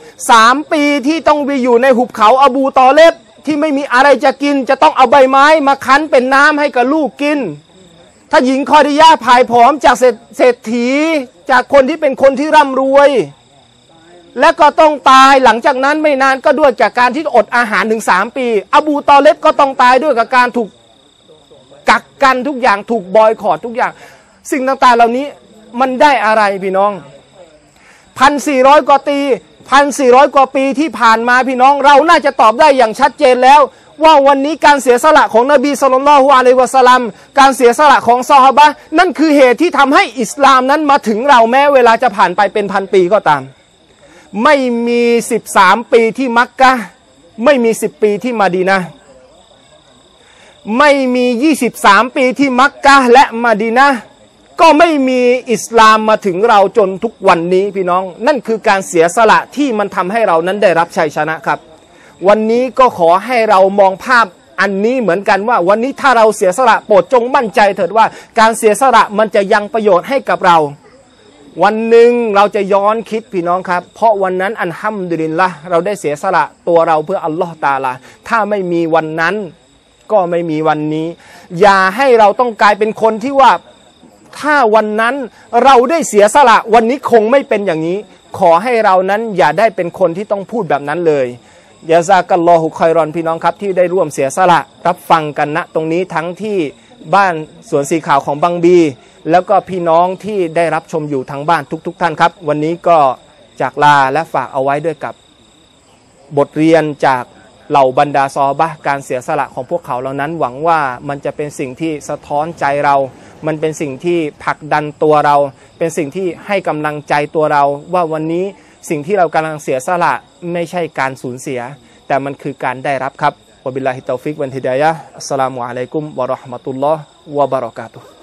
3ปีที่ต้องไปอยู่ในหุบเขาอบูตอเลบที่ไม่มีอะไรจะกินจะต้องเอาใบไม้มาคั้นเป็นน้ำให้กับลูกกินถ้าหญิงคอดิยะห์ผายผอมจากเศรษฐีจากคนที่เป็นคนที่ร่ำรวยและก็ต้องตายหลังจากนั้นไม่นานก็ด้วยจากการที่อดอาหารถึง3ปีอบูตอเลบก็ต้องตายด้วยกับการถูกกักกันทุกอย่างถูกบอยคอตทุกอย่างสิ่งต่างๆเหล่านี้มันได้อะไรพี่น้อง1,400 กว่าปี1,400 กว่าปีที่ผ่านมาพี่น้องเราน่าจะตอบได้อย่างชัดเจนแล้วว่าวันนี้การเสียสละของนบีศ็อลลัลลอฮุอะลัยฮิวะซัลลัมการเสียสละของซอฮาบะห์นั่นคือเหตุที่ทำให้อิสลามนั้นมาถึงเราแม้เวลาจะผ่านไปเป็นพันปีก็ตามไม่มี13ปีที่มักกะฮ์ไม่มี10ปีที่มะดีนะห์ไม่มี23ปีที่มักกะฮ์และมะดีนะห์ก็ไม่มีอิสลามมาถึงเราจนทุกวันนี้พี่น้องนั่นคือการเสียสละที่มันทำให้เรานั้นได้รับชัยชนะครับวันนี้ก็ขอให้เรามองภาพอันนี้เหมือนกันว่าวันนี้ถ้าเราเสียสละโปรดจงมั่นใจเถิดว่าการเสียสละมันจะยังประโยชน์ให้กับเราวันหนึ่งเราจะย้อนคิดพี่น้องครับเพราะวันนั้นอัลฮัมดุลิลละห์เราได้เสียสละตัวเราเพื่ออัลลอฮ์ตะอาลาถ้าไม่มีวันนั้นก็ไม่มีวันนี้อย่าให้เราต้องกลายเป็นคนที่ว่าถ้าวันนั้นเราได้เสียสละวันนี้คงไม่เป็นอย่างนี้ขอให้เรานั้นอย่าได้เป็นคนที่ต้องพูดแบบนั้นเลยยะซากัลลอฮุค็อยรอนพี่น้องครับที่ได้ร่วมเสียสละรับฟังกันณตรงนี้ทั้งที่บ้านสวนสีขาวของบังบีแล้วก็พี่น้องที่ได้รับชมอยู่ทางบ้านทุกท่านครับวันนี้ก็จากลาและฝากเอาไว้ด้วยกับบทเรียนจากเหล่าบรรดาซอฮาบะห์การเสียสละของพวกเขาเหล่านั้นหวังว่ามันจะเป็นสิ่งที่สะท้อนใจเรามันเป็นสิ่งที่ผลักดันตัวเราเป็นสิ่งที่ให้กำลังใจตัวเราว่าวันนี้สิ่งที่เรากำลังเสียสละไม่ใช่การสูญเสียแต่มันคือการได้รับครับวะบิลลาฮิตตอฟิกวันฮิดายะฮ์อัสสลามุอะลัยกุมวะเราะห์มะตุลลอฮ์วะบะเราะกาตุฮ์